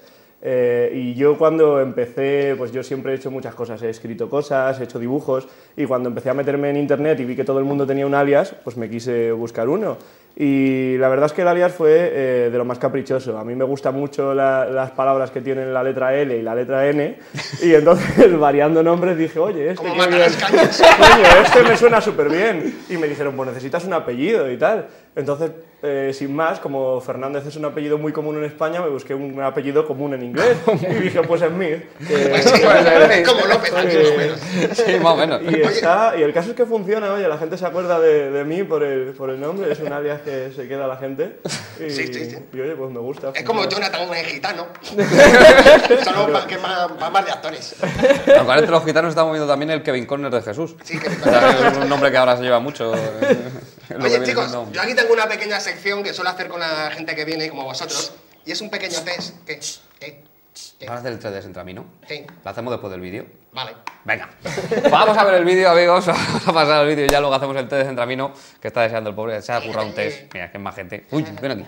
Eh, y yo cuando empecé, pues yo siempre he hecho muchas cosas, he escrito cosas, he hecho dibujos, y cuando empecé a meterme en internet y vi que todo el mundo tenía un alias, pues me quise buscar uno. Y la verdad es que el alias fue eh, de lo más caprichoso. A mí me gustan mucho la, las palabras que tienen la letra L y la letra N, y entonces variando nombres dije, oye, este, que bien, coño, este me suena súper bien. Y me dijeron, pues necesitas un apellido y tal. Entonces, eh, sin más, como Fernández es un apellido muy común en España, me busqué un apellido común en inglés y dije, pues Smith. Que, sí, eh, como López, aquí más o menos. Sí, más o menos. Y, está, y el caso es que funciona, oye, la gente se acuerda de, de mí por el, por el nombre, es un alias que se queda a la gente. Y, sí, sí, sí. Y oye, pues me gusta. Es como Jonathan es gitano. Solo pa, que más, va más de actores. Aunque entre los gitanos estamos viendo también el Kevin Conner de Jesús. Sí, Kevin Conner. Es un nombre que ahora se lleva mucho. Oye, chicos, siendo... yo aquí tengo una pequeña sección que suelo hacer con la gente que viene, como vosotros, y es un pequeño test. ¿Qué? ¿Qué? ¿Qué? ¿Vas a hacer el test de Entramino? Sí. ¿Lo hacemos después del vídeo? Vale. Venga. Vamos a ver el vídeo, amigos. Vamos a pasar al vídeo y ya luego hacemos el test de Entramino, que está deseando el pobre. Se ha currado un test. Mira, que es más gente. Uy, ven aquí.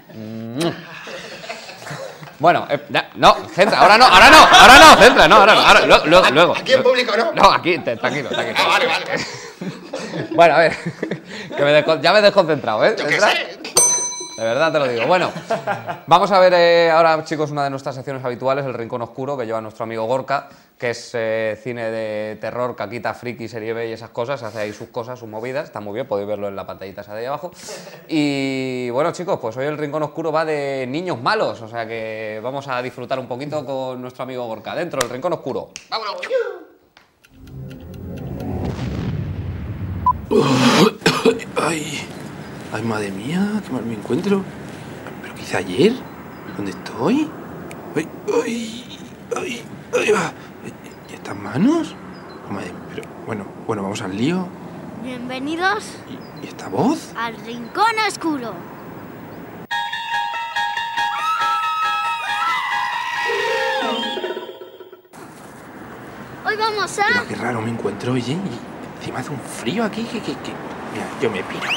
Bueno, eh, ya, no, centra, ahora no, ahora no, ahora no, centra, no, ahora no, ahora, luego, luego, luego. Aquí en público, ¿no? No, aquí, te, tranquilo, tranquilo. Ah, vale, vale. Bueno, a ver, que me descon, ya me he desconcentrado, ¿eh? Yo qué sé. De verdad te lo digo. Bueno, vamos a ver eh, ahora, chicos, una de nuestras secciones habituales, el Rincón Oscuro, que lleva nuestro amigo Gorka, que es eh, cine de terror, caquita, friki, serie B y esas cosas, hace ahí sus cosas, sus movidas, está muy bien, podéis verlo en la pantallita esa de ahí abajo. Y bueno, chicos, pues hoy el Rincón Oscuro va de niños malos, o sea que vamos a disfrutar un poquito con nuestro amigo Gorka. Dentro del Rincón Oscuro. Vámonos. Ay, ay, madre mía, qué mal me encuentro. ¿Pero qué hice ayer? ¿Dónde estoy? Ay, ay, ay, ay, va. ¿Y estas manos? Oh, madre, pero bueno, bueno, vamos al lío. Bienvenidos ¿Y esta voz? al Rincón Oscuro. Hoy vamos a... Pero qué raro me encuentro, oye. Y encima hace un frío aquí que... que, que... Mira, yo me piro.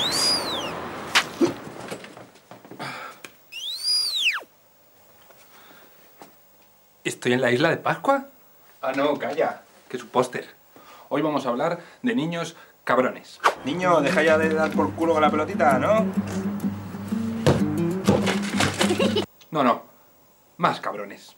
¿Estoy en la isla de Pascua? Ah, no, calla, que es un póster. Hoy vamos a hablar de niños cabrones. Niño, deja ya de dar por culo con la pelotita, ¿no? No, no, más cabrones.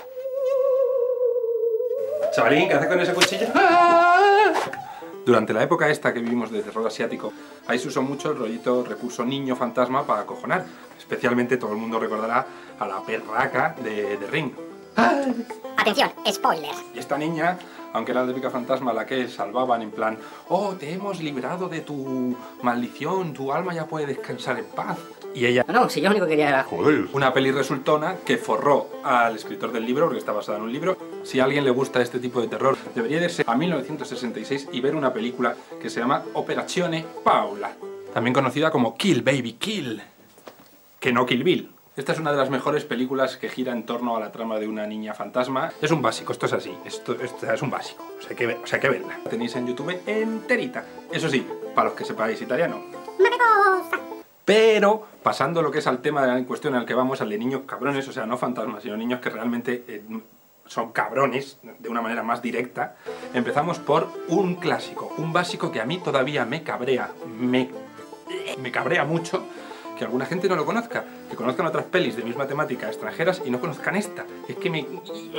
Chavalín, ¿qué haces con ese cuchillo? Durante la época esta que vivimos de terror asiático, ahí se usó mucho el rollito recurso niño fantasma para acojonar. Especialmente todo el mundo recordará a la perraca de The Ring. Atención, spoiler. Y esta niña, aunque era la típica fantasma a la que salvaban en plan, oh, te hemos librado de tu maldición, tu alma ya puede descansar en paz. Y ella... No, no, si yo lo único que quería era... Joder. Una peli resultona que forró al escritor del libro, porque está basada en un libro. Si a alguien le gusta este tipo de terror, debería irse a mil novecientos sesenta y seis y ver una película que se llama Operazione Paula, también conocida como Kill Baby Kill, que no Kill Bill. Esta es una de las mejores películas que gira en torno a la trama de una niña fantasma. Es un básico, esto es así, esto, esto es un básico, o sea, hay que ver, o sea, hay que verla. La tenéis en YouTube enterita. Eso sí, para los que sepáis italiano. Pero, pasando lo que es al tema en cuestión al que vamos, al de niños cabrones, o sea, no fantasmas, sino niños que realmente eh, son cabrones, de una manera más directa, empezamos por un clásico, un básico que a mí todavía me cabrea, me, me cabrea mucho, que alguna gente no lo conozca, que conozcan otras pelis de misma temática extranjeras y no conozcan esta. Es que me...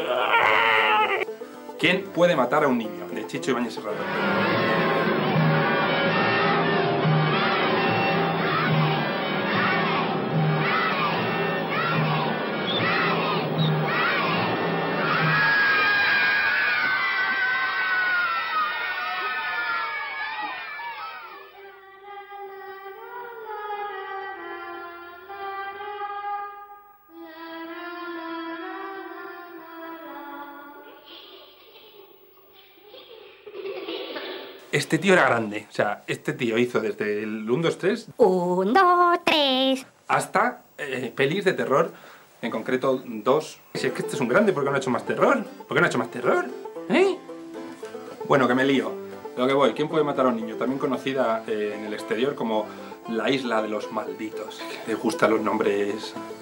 ¿Quién puede matar a un niño? De Chicho Ibáñez Serrano. Este tío era grande, o sea, este tío hizo desde el uno, dos, tres... uno, dos, tres... hasta eh, pelis de terror, en concreto dos. Si es que este es un grande, ¿por qué no ha hecho más terror? ¿Por qué no ha hecho más terror? ¿Eh? Bueno, que me lío. Lo que voy, ¿quién puede matar a un niño? También conocida eh, en el exterior como la isla de los malditos. ¿Te gustan los nombres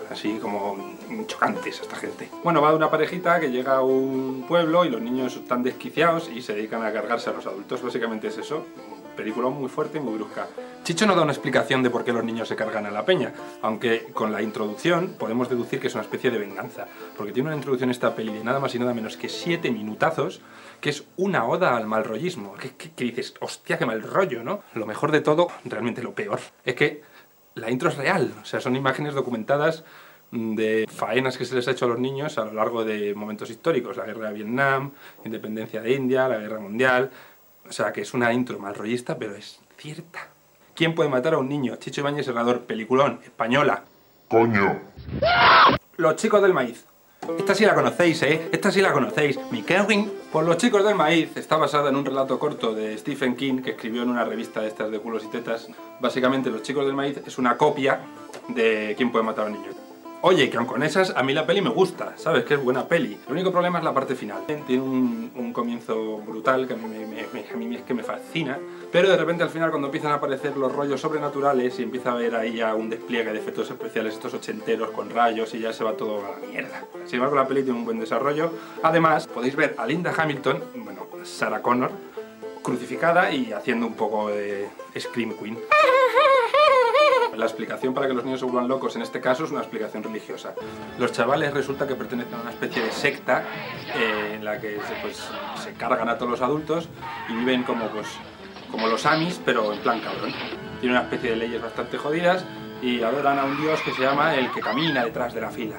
así como chocantes a esta gente. Bueno, va de una parejita que llega a un pueblo y los niños están desquiciados y se dedican a cargarse a los adultos. Básicamente es eso. Película muy fuerte y muy brusca. Chicho no da una explicación de por qué los niños se cargan a la peña, aunque con la introducción podemos deducir que es una especie de venganza, porque tiene una introducción esta peli de nada más y nada menos que siete minutazos, que es una oda al mal rollismo. Que, que, que dices, hostia, qué mal rollo, ¿no? Lo mejor de todo, realmente lo peor, es que la intro es real, o sea, son imágenes documentadas de faenas que se les ha hecho a los niños a lo largo de momentos históricos, la guerra de Vietnam, independencia de India, la guerra mundial. O sea, que es una intro mal rollista, pero es cierta. ¿Quién puede matar a un niño? Chicho Ibáñez Serrador, peliculón, española. ¡Coño! Los chicos del maíz. Esta sí la conocéis, ¿eh? Esta sí la conocéis. Mi Kevin. Pues Los chicos del maíz está basada en un relato corto de Stephen King que escribió en una revista de estas de culos y tetas. Básicamente, Los chicos del maíz es una copia de ¿Quién puede matar a un niño? Oye, que aun con esas, a mí la peli me gusta, ¿sabes? Que es buena peli. El único problema es la parte final. Tiene un, un comienzo brutal, que a mí, me, me, me, a mí es que me fascina, pero de repente al final cuando empiezan a aparecer los rollos sobrenaturales y empieza a haber ahí ya un despliegue de efectos especiales, estos ochenteros con rayos y ya se va todo a la mierda. Sin embargo, la peli tiene un buen desarrollo. Además, podéis ver a Linda Hamilton, bueno, Sarah Connor, crucificada y haciendo un poco de Scream Queen. La explicación para que los niños se vuelvan locos en este caso es una explicación religiosa. Los chavales resulta que pertenecen a una especie de secta eh, en la que se, pues, se cargan a todos los adultos y viven como, pues, como los Amis, pero en plan cabrón. Tienen una especie de leyes bastante jodidas y adoran a un dios que se llama el que camina detrás de la fila.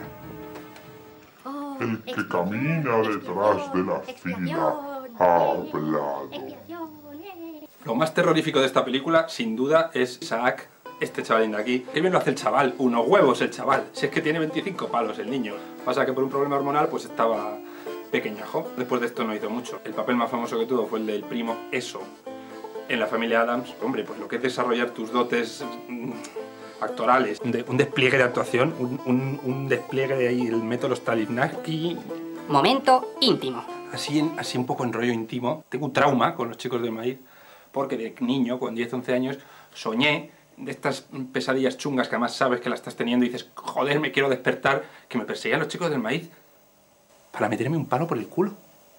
El que camina detrás de la fila ha hablado. Lo más terrorífico de esta película, sin duda, es Isaac, este chavalín de aquí. Qué bien lo hace el chaval, unos huevos el chaval. Si es que tiene veinticinco palos el niño. Pasa que por un problema hormonal pues estaba pequeñajo. Después de esto no hizo mucho. El papel más famoso que tuvo fue el del primo Eso en La familia Addams. Hombre, pues lo que es desarrollar tus dotes mmm, actorales, un, de, un despliegue de actuación, un, un, un despliegue de ahí, el método Stanislavski. Momento íntimo. Así, así un poco en rollo íntimo. Tengo un trauma con Los chicos del maíz, porque de niño, con diez, once años, soñé de estas pesadillas chungas que además sabes que las estás teniendo y dices, joder, me quiero despertar, que me perseguían los chicos del maíz para meterme un palo por el culo.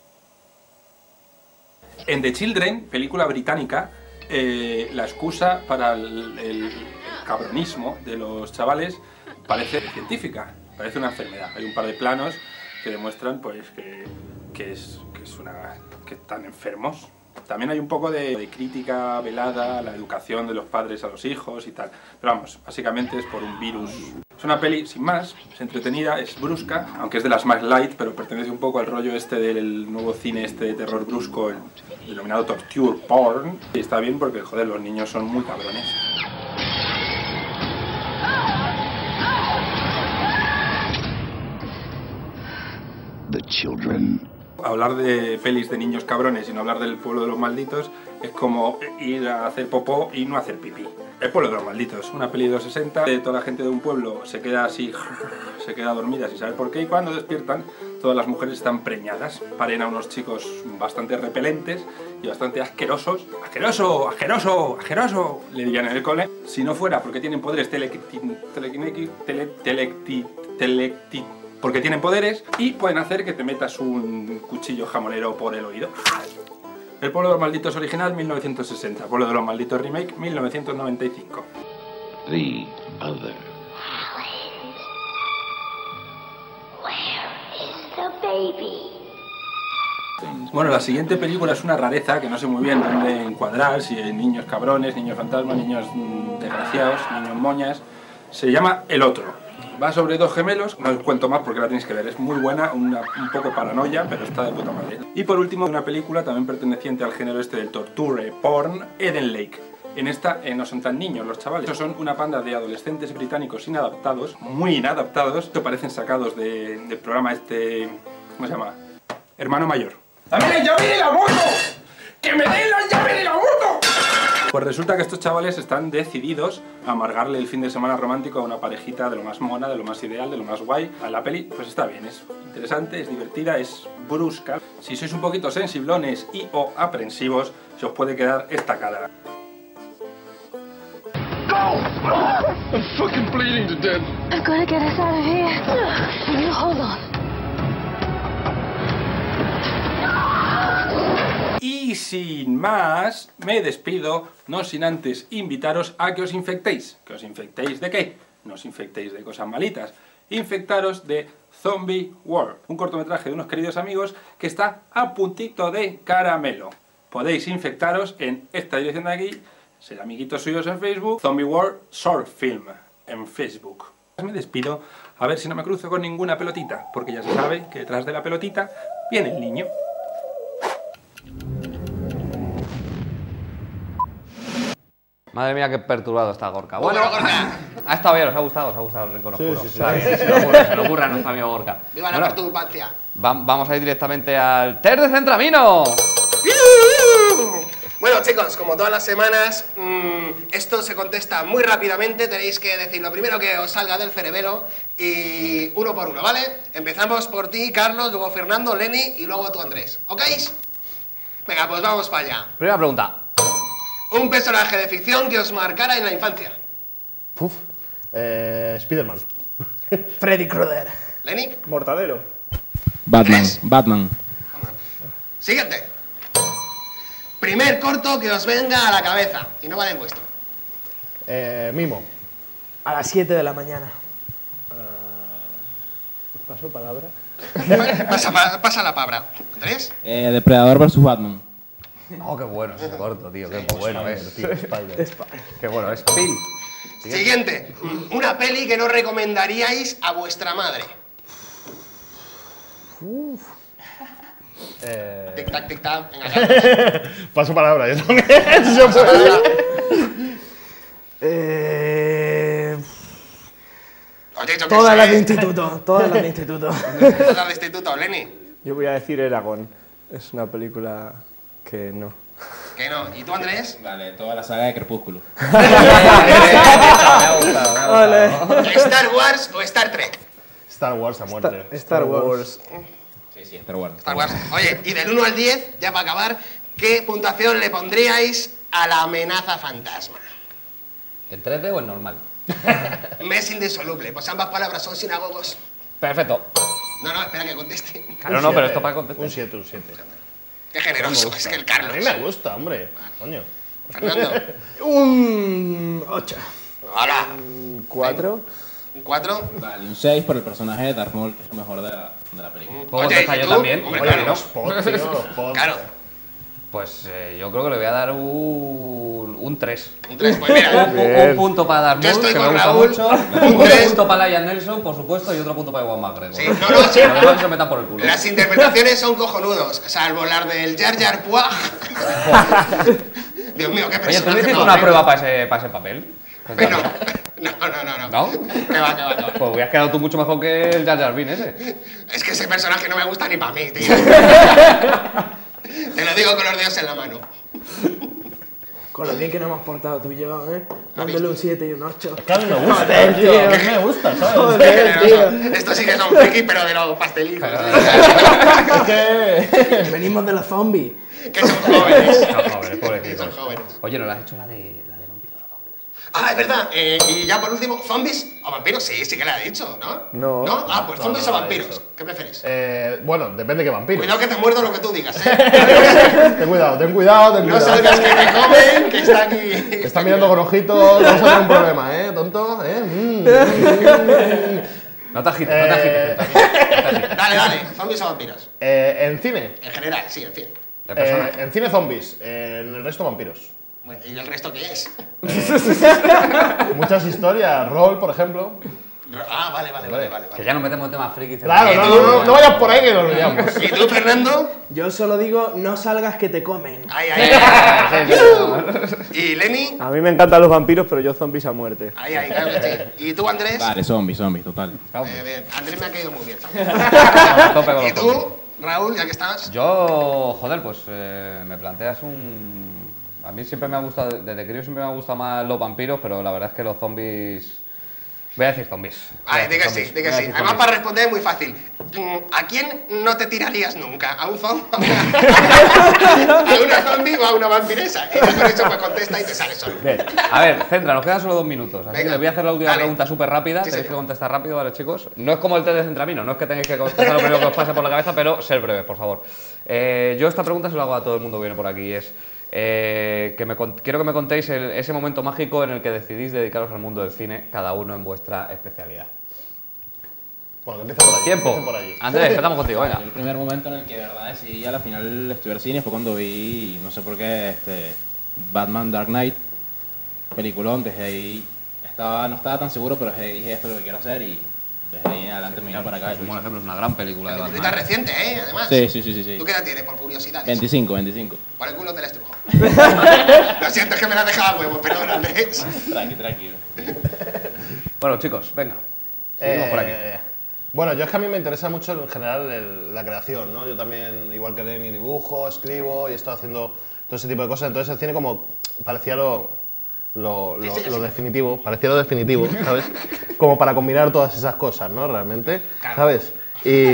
En The Children, película británica, eh, la excusa para el, el cabronismo de los chavales parece científica, parece una enfermedad. Hay un par de planos que demuestran pues que, que, es, que, es una, que están enfermos. También hay un poco de, de crítica velada a la educación de los padres a los hijos y tal. Pero vamos, básicamente es por un virus. Es una peli sin más, es entretenida, es brusca, aunque es de las más light, pero pertenece un poco al rollo este del nuevo cine este de terror brusco, el denominado torture porn. Y está bien porque, joder, los niños son muy cabrones. The Children. Hablar de pelis de niños cabrones y no hablar del Pueblo de los Malditos es como ir a hacer popó y no hacer pipí. El Pueblo de los Malditos, una peli de los sesenta, toda la gente de un pueblo se queda así, se queda dormida sin saber por qué, y cuando despiertan todas las mujeres están preñadas. Paren a unos chicos bastante repelentes y bastante asquerosos. ¡Asqueroso! ¡Asqueroso! ¡Asqueroso! Le dirían en el cole. Si no fuera porque tienen poderes telequinéticos, tele, tele, tele, porque tienen poderes y pueden hacer que te metas un cuchillo jamonero por el oído. El Pueblo de los Malditos original, mil novecientos sesenta. Pueblo de los Malditos remake, mil novecientos noventa y cinco. The Other. Bueno, la siguiente película es una rareza que no sé muy bien dónde encuadrar, si hay niños cabrones, niños fantasmas, niños mmm, desgraciados, niños moñas. Se llama El Otro. Va sobre dos gemelos, no os cuento más porque la tenéis que ver, es muy buena, una, un poco paranoia, pero está de puta madre. Y por último, una película también perteneciente al género este del torture porn, Eden Lake. En esta eh, no son tan niños los chavales, estos son una panda de adolescentes británicos inadaptados, muy inadaptados, que parecen sacados de, del programa este, ¿cómo se llama? Hermano Mayor. ¡Dame la llave de la moto! ¡Que me den la llave de la moto! Pues resulta que estos chavales están decididos a amargarle el fin de semana romántico a una parejita de lo más mona, de lo más ideal, de lo más guay. A la peli, pues está bien, es interesante, es divertida, es brusca. Si sois un poquito sensiblones y o aprensivos, se os puede quedar esta cara. ¡Go! I'm fucking bleeding to death. I've got to get us out of here. You hold on. Y sin más, me despido, no sin antes invitaros a que os infectéis. ¿Que os infectéis de qué? No os infectéis de cosas malitas. Infectaros de Zombie World, un cortometraje de unos queridos amigos que está a puntito de caramelo. Podéis infectaros en esta dirección de aquí, ser amiguitos suyos en Facebook, Zombie World Short Film en Facebook. Me despido, a ver si no me cruzo con ninguna pelotita, porque ya se sabe que detrás de la pelotita viene el niño. Madre mía, qué perturbado está Gorka. Bueno, Bueno, Gorka. ha estado bien, os ha gustado, os ha gustado el Rincón Sí, Oscuro. sí, sí. Está bien, se le ocurre, se le ocurre a nuestro amigo Gorka. Viva la Bueno, perturbancia. va- vamos a ir directamente al test de Centramino. Bueno, chicos, como todas las semanas, mmm, esto se contesta muy rápidamente. Tenéis que decir lo primero que os salga del cerebelo y uno por uno, ¿vale? Empezamos por ti, Carlos, luego Fernando, Lenny y luego tú, Andrés. ¿Ok? Venga, pues vamos para allá. Primera pregunta. Un personaje de ficción que os marcara en la infancia. Uf. Eh, Spiderman. Freddy Krueger. Lenny, Mortadero. Batman, Batman. siguiente. Primer corto que os venga a la cabeza. Y no vale el vuestro. Eh, Mimo. A las siete de la mañana. Paso palabra. Pasa, pa- pasa la palabra. ¿Andrés? Eh, Depredador versus Batman. Oh, qué bueno ese corto, tío, qué bueno es. Tío, Spider. Qué bueno es. Pin. Siguiente. Una peli que no recomendaríais a vuestra madre. Eh, Tic tac, tic tac. Venga, Carlos. Paso palabra, yo también. Yo Pasa puedo. palabra. Eh, Oye, yo qué todas sé. las de instituto. Todas las de instituto. Todas las de instituto, Lenny. Yo voy a decir Eragon. Es una película que no. Que no. ¿Y tú, Andrés? Vale, toda la saga de Crepúsculo. Me ha gustado, me ha gustado. ¿Star Wars o Star Trek? Star Wars a muerte. Star Wars. Sí, sí, Star Wars. Star Wars. Oye, y del uno al diez, ya para acabar, ¿qué puntuación le pondríais a la amenaza fantasma? ¿En tres D o en normal? Me es indisoluble, pues ambas palabras son sinagogos. Perfecto. No, no, espera que conteste. Claro, no, pero esto para contestar. Un siete, un siete. Qué generoso, es que el Carlos. A mí me gusta, hombre. Coño. Fernando. Un ocho. Hola. ¿Cuatro? ¿Un cuatro? Vale, un seis por el personaje de Darth Maul, que es lo mejor de la, de la película. ¿Puedo Oye, contestar ¿y yo tú? también? Hombre, Oye, claro. ¿no? Los pods, tío, los pods. Claro. Pues eh, yo creo que le voy a dar un, un tres. Un tres, pues mira. Un, un- un punto para Darth Yo Maul, estoy que me con gusta Raúl. mucho. Un Un tres. punto para Liam Nelson, por supuesto, y otro punto para Iwan McGregor. Sí, no, no, sí. Lo demás que se metan por el culo. Las interpretaciones son cojonudos, salvo las del Jar Jar Pua. Dios mío, qué Oye, ¿tú personaje. le hiciste más una horrible. prueba para ese, para ese papel? No, no, no, no, no. ¿No? Que va, que va, que va. Pues hubieras quedado tú mucho mejor que el Jar Jar Binks ese. Es que ese personaje no me gusta ni para mí, tío. Te lo digo con los dedos en la mano. Con lo bien que nos hemos portado tú y yo, ¿eh? Dándole un siete y un ocho. Claro, me gusta, Joder, tío. tío. A mí me gusta, ¿sabes? Joder, tío. Estos sí que son friki, pero de los pastelitos. Es que... Venimos de los zombies. Que son jóvenes. No, jóvenes, Que pobrecitos. son jóvenes. Oye, ¿no le has hecho la de, la de vampiros? Ah, es verdad. Eh, y ya por último, ¿zombies o vampiros? Sí, sí que le ha dicho, ¿no? No. ¿No? Ah, pues No, zombies no, o no, vampiros. eso. ¿Qué preferís? Eh, bueno, depende de qué vampiro. Cuidado que te muerdo lo que tú digas, ¿eh? Ten cuidado, ten cuidado, ten No cuidado. salgas que te comen, que está aquí. Te está mirando con ojitos, vamos a tener un problema, ¿eh, tonto? ¿Eh? Mm, mm. No te agites, no te Eh, agites. Dale, dale. ¿Zombies o vampiros? eh, en cine, En general, sí, en fin. De eh, personaje. en cine zombies, eh, en el resto vampiros. Bueno, ¿y el resto qué es? Muchas historias, rol, por ejemplo. Ah, vale, vale, vale, vale. Que vale. ya nos metemos en temas frikis. Claro, no, no, no, no vayas por ahí que nos liamos. ¿Y tú, Fernando? Yo solo digo, no salgas que te comen. Ay, ay. ¿Y Lenny? A mí me encantan los vampiros, pero yo zombies a muerte. Ay, ay, claro que sí. ¿Y tú, Andrés? Vale, zombies, zombies, total. Eh, bien, Andrés me ha caído muy bien. A tope con ¿Y los tú, zombies. Raúl, ya que estás? Yo, joder, pues eh, me planteas un... A mí siempre me ha gustado, desde crío siempre me ha gustado más los vampiros, pero la verdad es que los zombies Voy a decir zombies. Vale, di que sí, di que sí. Además, para responder es muy fácil. ¿A quién no te tirarías nunca? ¿A un zombie? ¿A una zombie o a una vampiresa? Y ya con eso pues contesta y te sale solo. Bien. A ver, Centra, nos quedan solo dos minutos. Así que les voy a hacer la última dale. pregunta súper rápida. Sí, Tenéis sí. que contestar rápido, ¿vale, chicos? No es como el test de Centramino, no es que tengáis que contestar lo primero que os pase por la cabeza, pero ser breves, por favor. Eh, yo esta pregunta se la hago a todo el mundo que viene por aquí. Es eh, que me, quiero que me contéis el, ese momento mágico en el que decidís dedicaros al mundo del cine, cada uno en vuestra especialidad. Bueno, que empiece por allí. Tiempo. Por allí. Andrés, empezamos contigo, venga. El primer momento en el que de verdad decidí a la final estudiar cine fue cuando vi, no sé por qué, este, Batman Dark Knight, peliculón. Desde ahí estaba, no estaba tan seguro, pero dije esto es lo que quiero hacer y desde ahí en adelante me vine para acá. Es un buen ejemplo, es una gran película de Batman. Película reciente, ¿eh? Además. Sí, sí, sí, sí, sí. ¿Tú qué edad tienes, por curiosidad? veinticinco, veinticinco. Por el culo te la estrujo. Lo siento, es que me la has dejado a huevo, perdón, Andrés. Tranqui, tranqui. Bueno, chicos, venga. Seguimos Eh, por aquí. Bueno, yo es que a mí me interesa mucho en general el- la creación, ¿no? Yo también, igual que Lenny, dibujo, escribo y he estado haciendo todo ese tipo de cosas. Entonces el cine como parecía lo, lo, lo- Sí, sí, lo sí. definitivo, parecía lo definitivo, ¿sabes? Como para combinar todas esas cosas, ¿no? Realmente, ¿sabes? Y,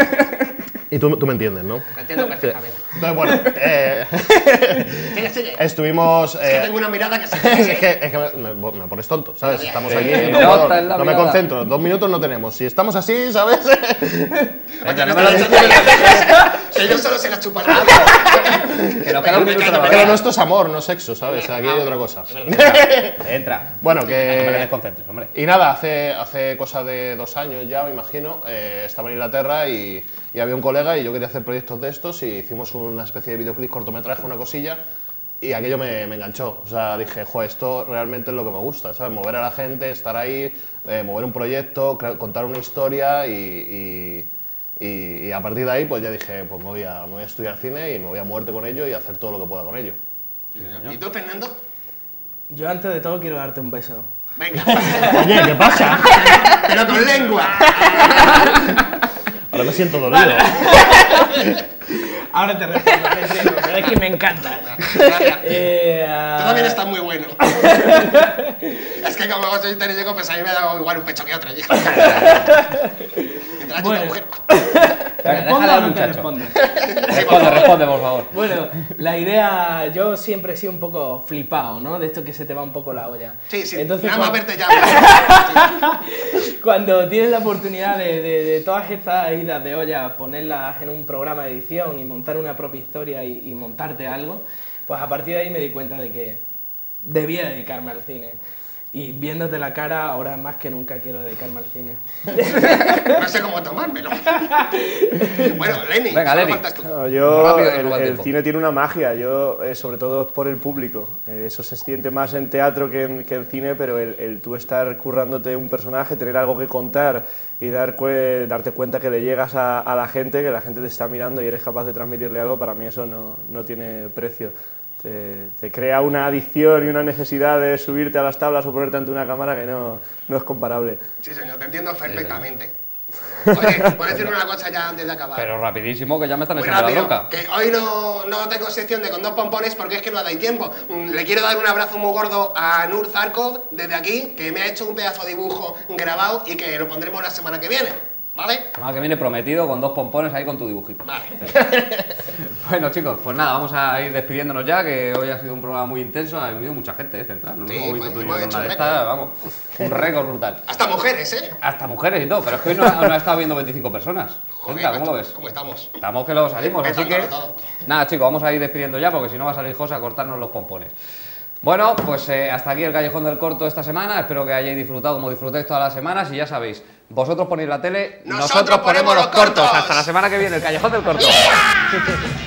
y tú, tú me entiendes, ¿no? Te entiendo perfectamente. Entonces, bueno, eh, Sigue, sigue. estuvimos... Es que eh, tengo una mirada que se es que, es que me, me- me pones tonto, ¿sabes? Estamos Sí, aquí, se no, nota puedo- en la no me mirada. concentro, dos minutos no tenemos. Si estamos así, ¿sabes? Venga, no me lo digas. Que yo solo se la chupo. Que nos queda un minuto de Pero no esto es amor, no sexo, ¿sabes? Aquí hay otra cosa. Entra. Bueno, No me le que... desconcentres, hombre. Y nada, hace, hace cosa de dos años ya, me imagino, eh, estaba en Inglaterra y, y había un colega y yo quería hacer proyectos de estos y hicimos una especie de videoclip, cortometraje, una cosilla, y aquello me, me enganchó. O sea, dije, joder, esto realmente es lo que me gusta, ¿sabes? Mover a la gente, estar ahí, eh, mover un proyecto, cre- contar una historia y, y, y- y a partir de ahí pues ya dije, pues me voy, a, me voy a estudiar cine y me voy a muerte con ello y a hacer todo lo que pueda con ello. ¿Y tú, Fernando? Yo antes de todo quiero darte un beso. Venga. Oye, ¿qué pasa? Pero con lengua. Ahora me siento dolido. Ahora te respondo, en serio, pero es que me encanta. Eh, Tú también estás muy bueno. Es que como soy inteligente, pues a mí me da igual un pecho que otro, hijo. Mientras Bueno. tu mujer... Venga, ¿Respondo déjale o al no te muchacho. respondo? Responde, responde, por favor. Bueno, la idea, yo siempre he sido un poco flipado, ¿no? De esto que se te va un poco la olla. Sí, sí, Entonces, nada más cuando- verte ya. Cuando tienes la oportunidad de, de- de todas estas idas de olla, ponerlas en un programa de edición y montar una propia historia y, y montarte algo, pues a partir de ahí me di cuenta de que debía dedicarme al cine. Y viéndote la cara, ahora más que nunca quiero dedicarme al cine. No sé cómo tomármelo. Bueno, Lenny, Venga, solo Lenny. faltas tú. No, yo, Rápido, que el, nos va el el tiempo. cine tiene una magia, yo eh, sobre todo es por el público. Eh, eso se siente más en teatro que en, que en cine, pero el, el tú estar currándote un personaje, tener algo que contar y dar cue- darte cuenta que le llegas a, a la gente, que la gente te está mirando y eres capaz de transmitirle algo, para mí eso no, no tiene precio. Te, te crea una adicción y una necesidad de subirte a las tablas o ponerte ante una cámara que no, no es comparable. Sí, señor, te entiendo perfectamente. Oye, ¿puedo decir una cosa ya antes de acabar? Pero rapidísimo, que ya me están Muy echando la rápido, bronca. que hoy no, no tengo sección de con dos pompones porque es que no dais tiempo. Mm, Le quiero dar un abrazo muy gordo a Nur Zarkov desde aquí, que me ha hecho un pedazo de dibujo grabado y que lo pondremos la semana que viene, ¿vale? La semana que viene prometido con dos pompones ahí con tu dibujito. Vale. Bueno, chicos, pues nada, vamos a ir despidiéndonos ya, que hoy ha sido un programa muy intenso, ha venido mucha gente, ¿eh, Central? No Sí, lo hemos visto pues, tú y yo hemos en hecho una de un estas, récord. vamos, un récord brutal. Hasta mujeres, ¿eh? Hasta mujeres y todo, pero es que hoy no, no ha estado viendo veinticinco personas. Central, ¿cómo lo ves? ¿Cómo estamos? Estamos que lo salimos, así que... Petándolo todo. Nada, chicos, vamos a ir despidiendo ya, porque si no va a salir José a cortarnos los pompones. Bueno, pues eh, hasta aquí el Callejón del Corto esta semana. Espero que hayáis disfrutado como disfrutáis todas las semanas. Y ya sabéis, vosotros ponéis la tele, nosotros, Nosotros ponemos ponemos los los cortos. cortos. Hasta la semana que viene, el Callejón del Corto.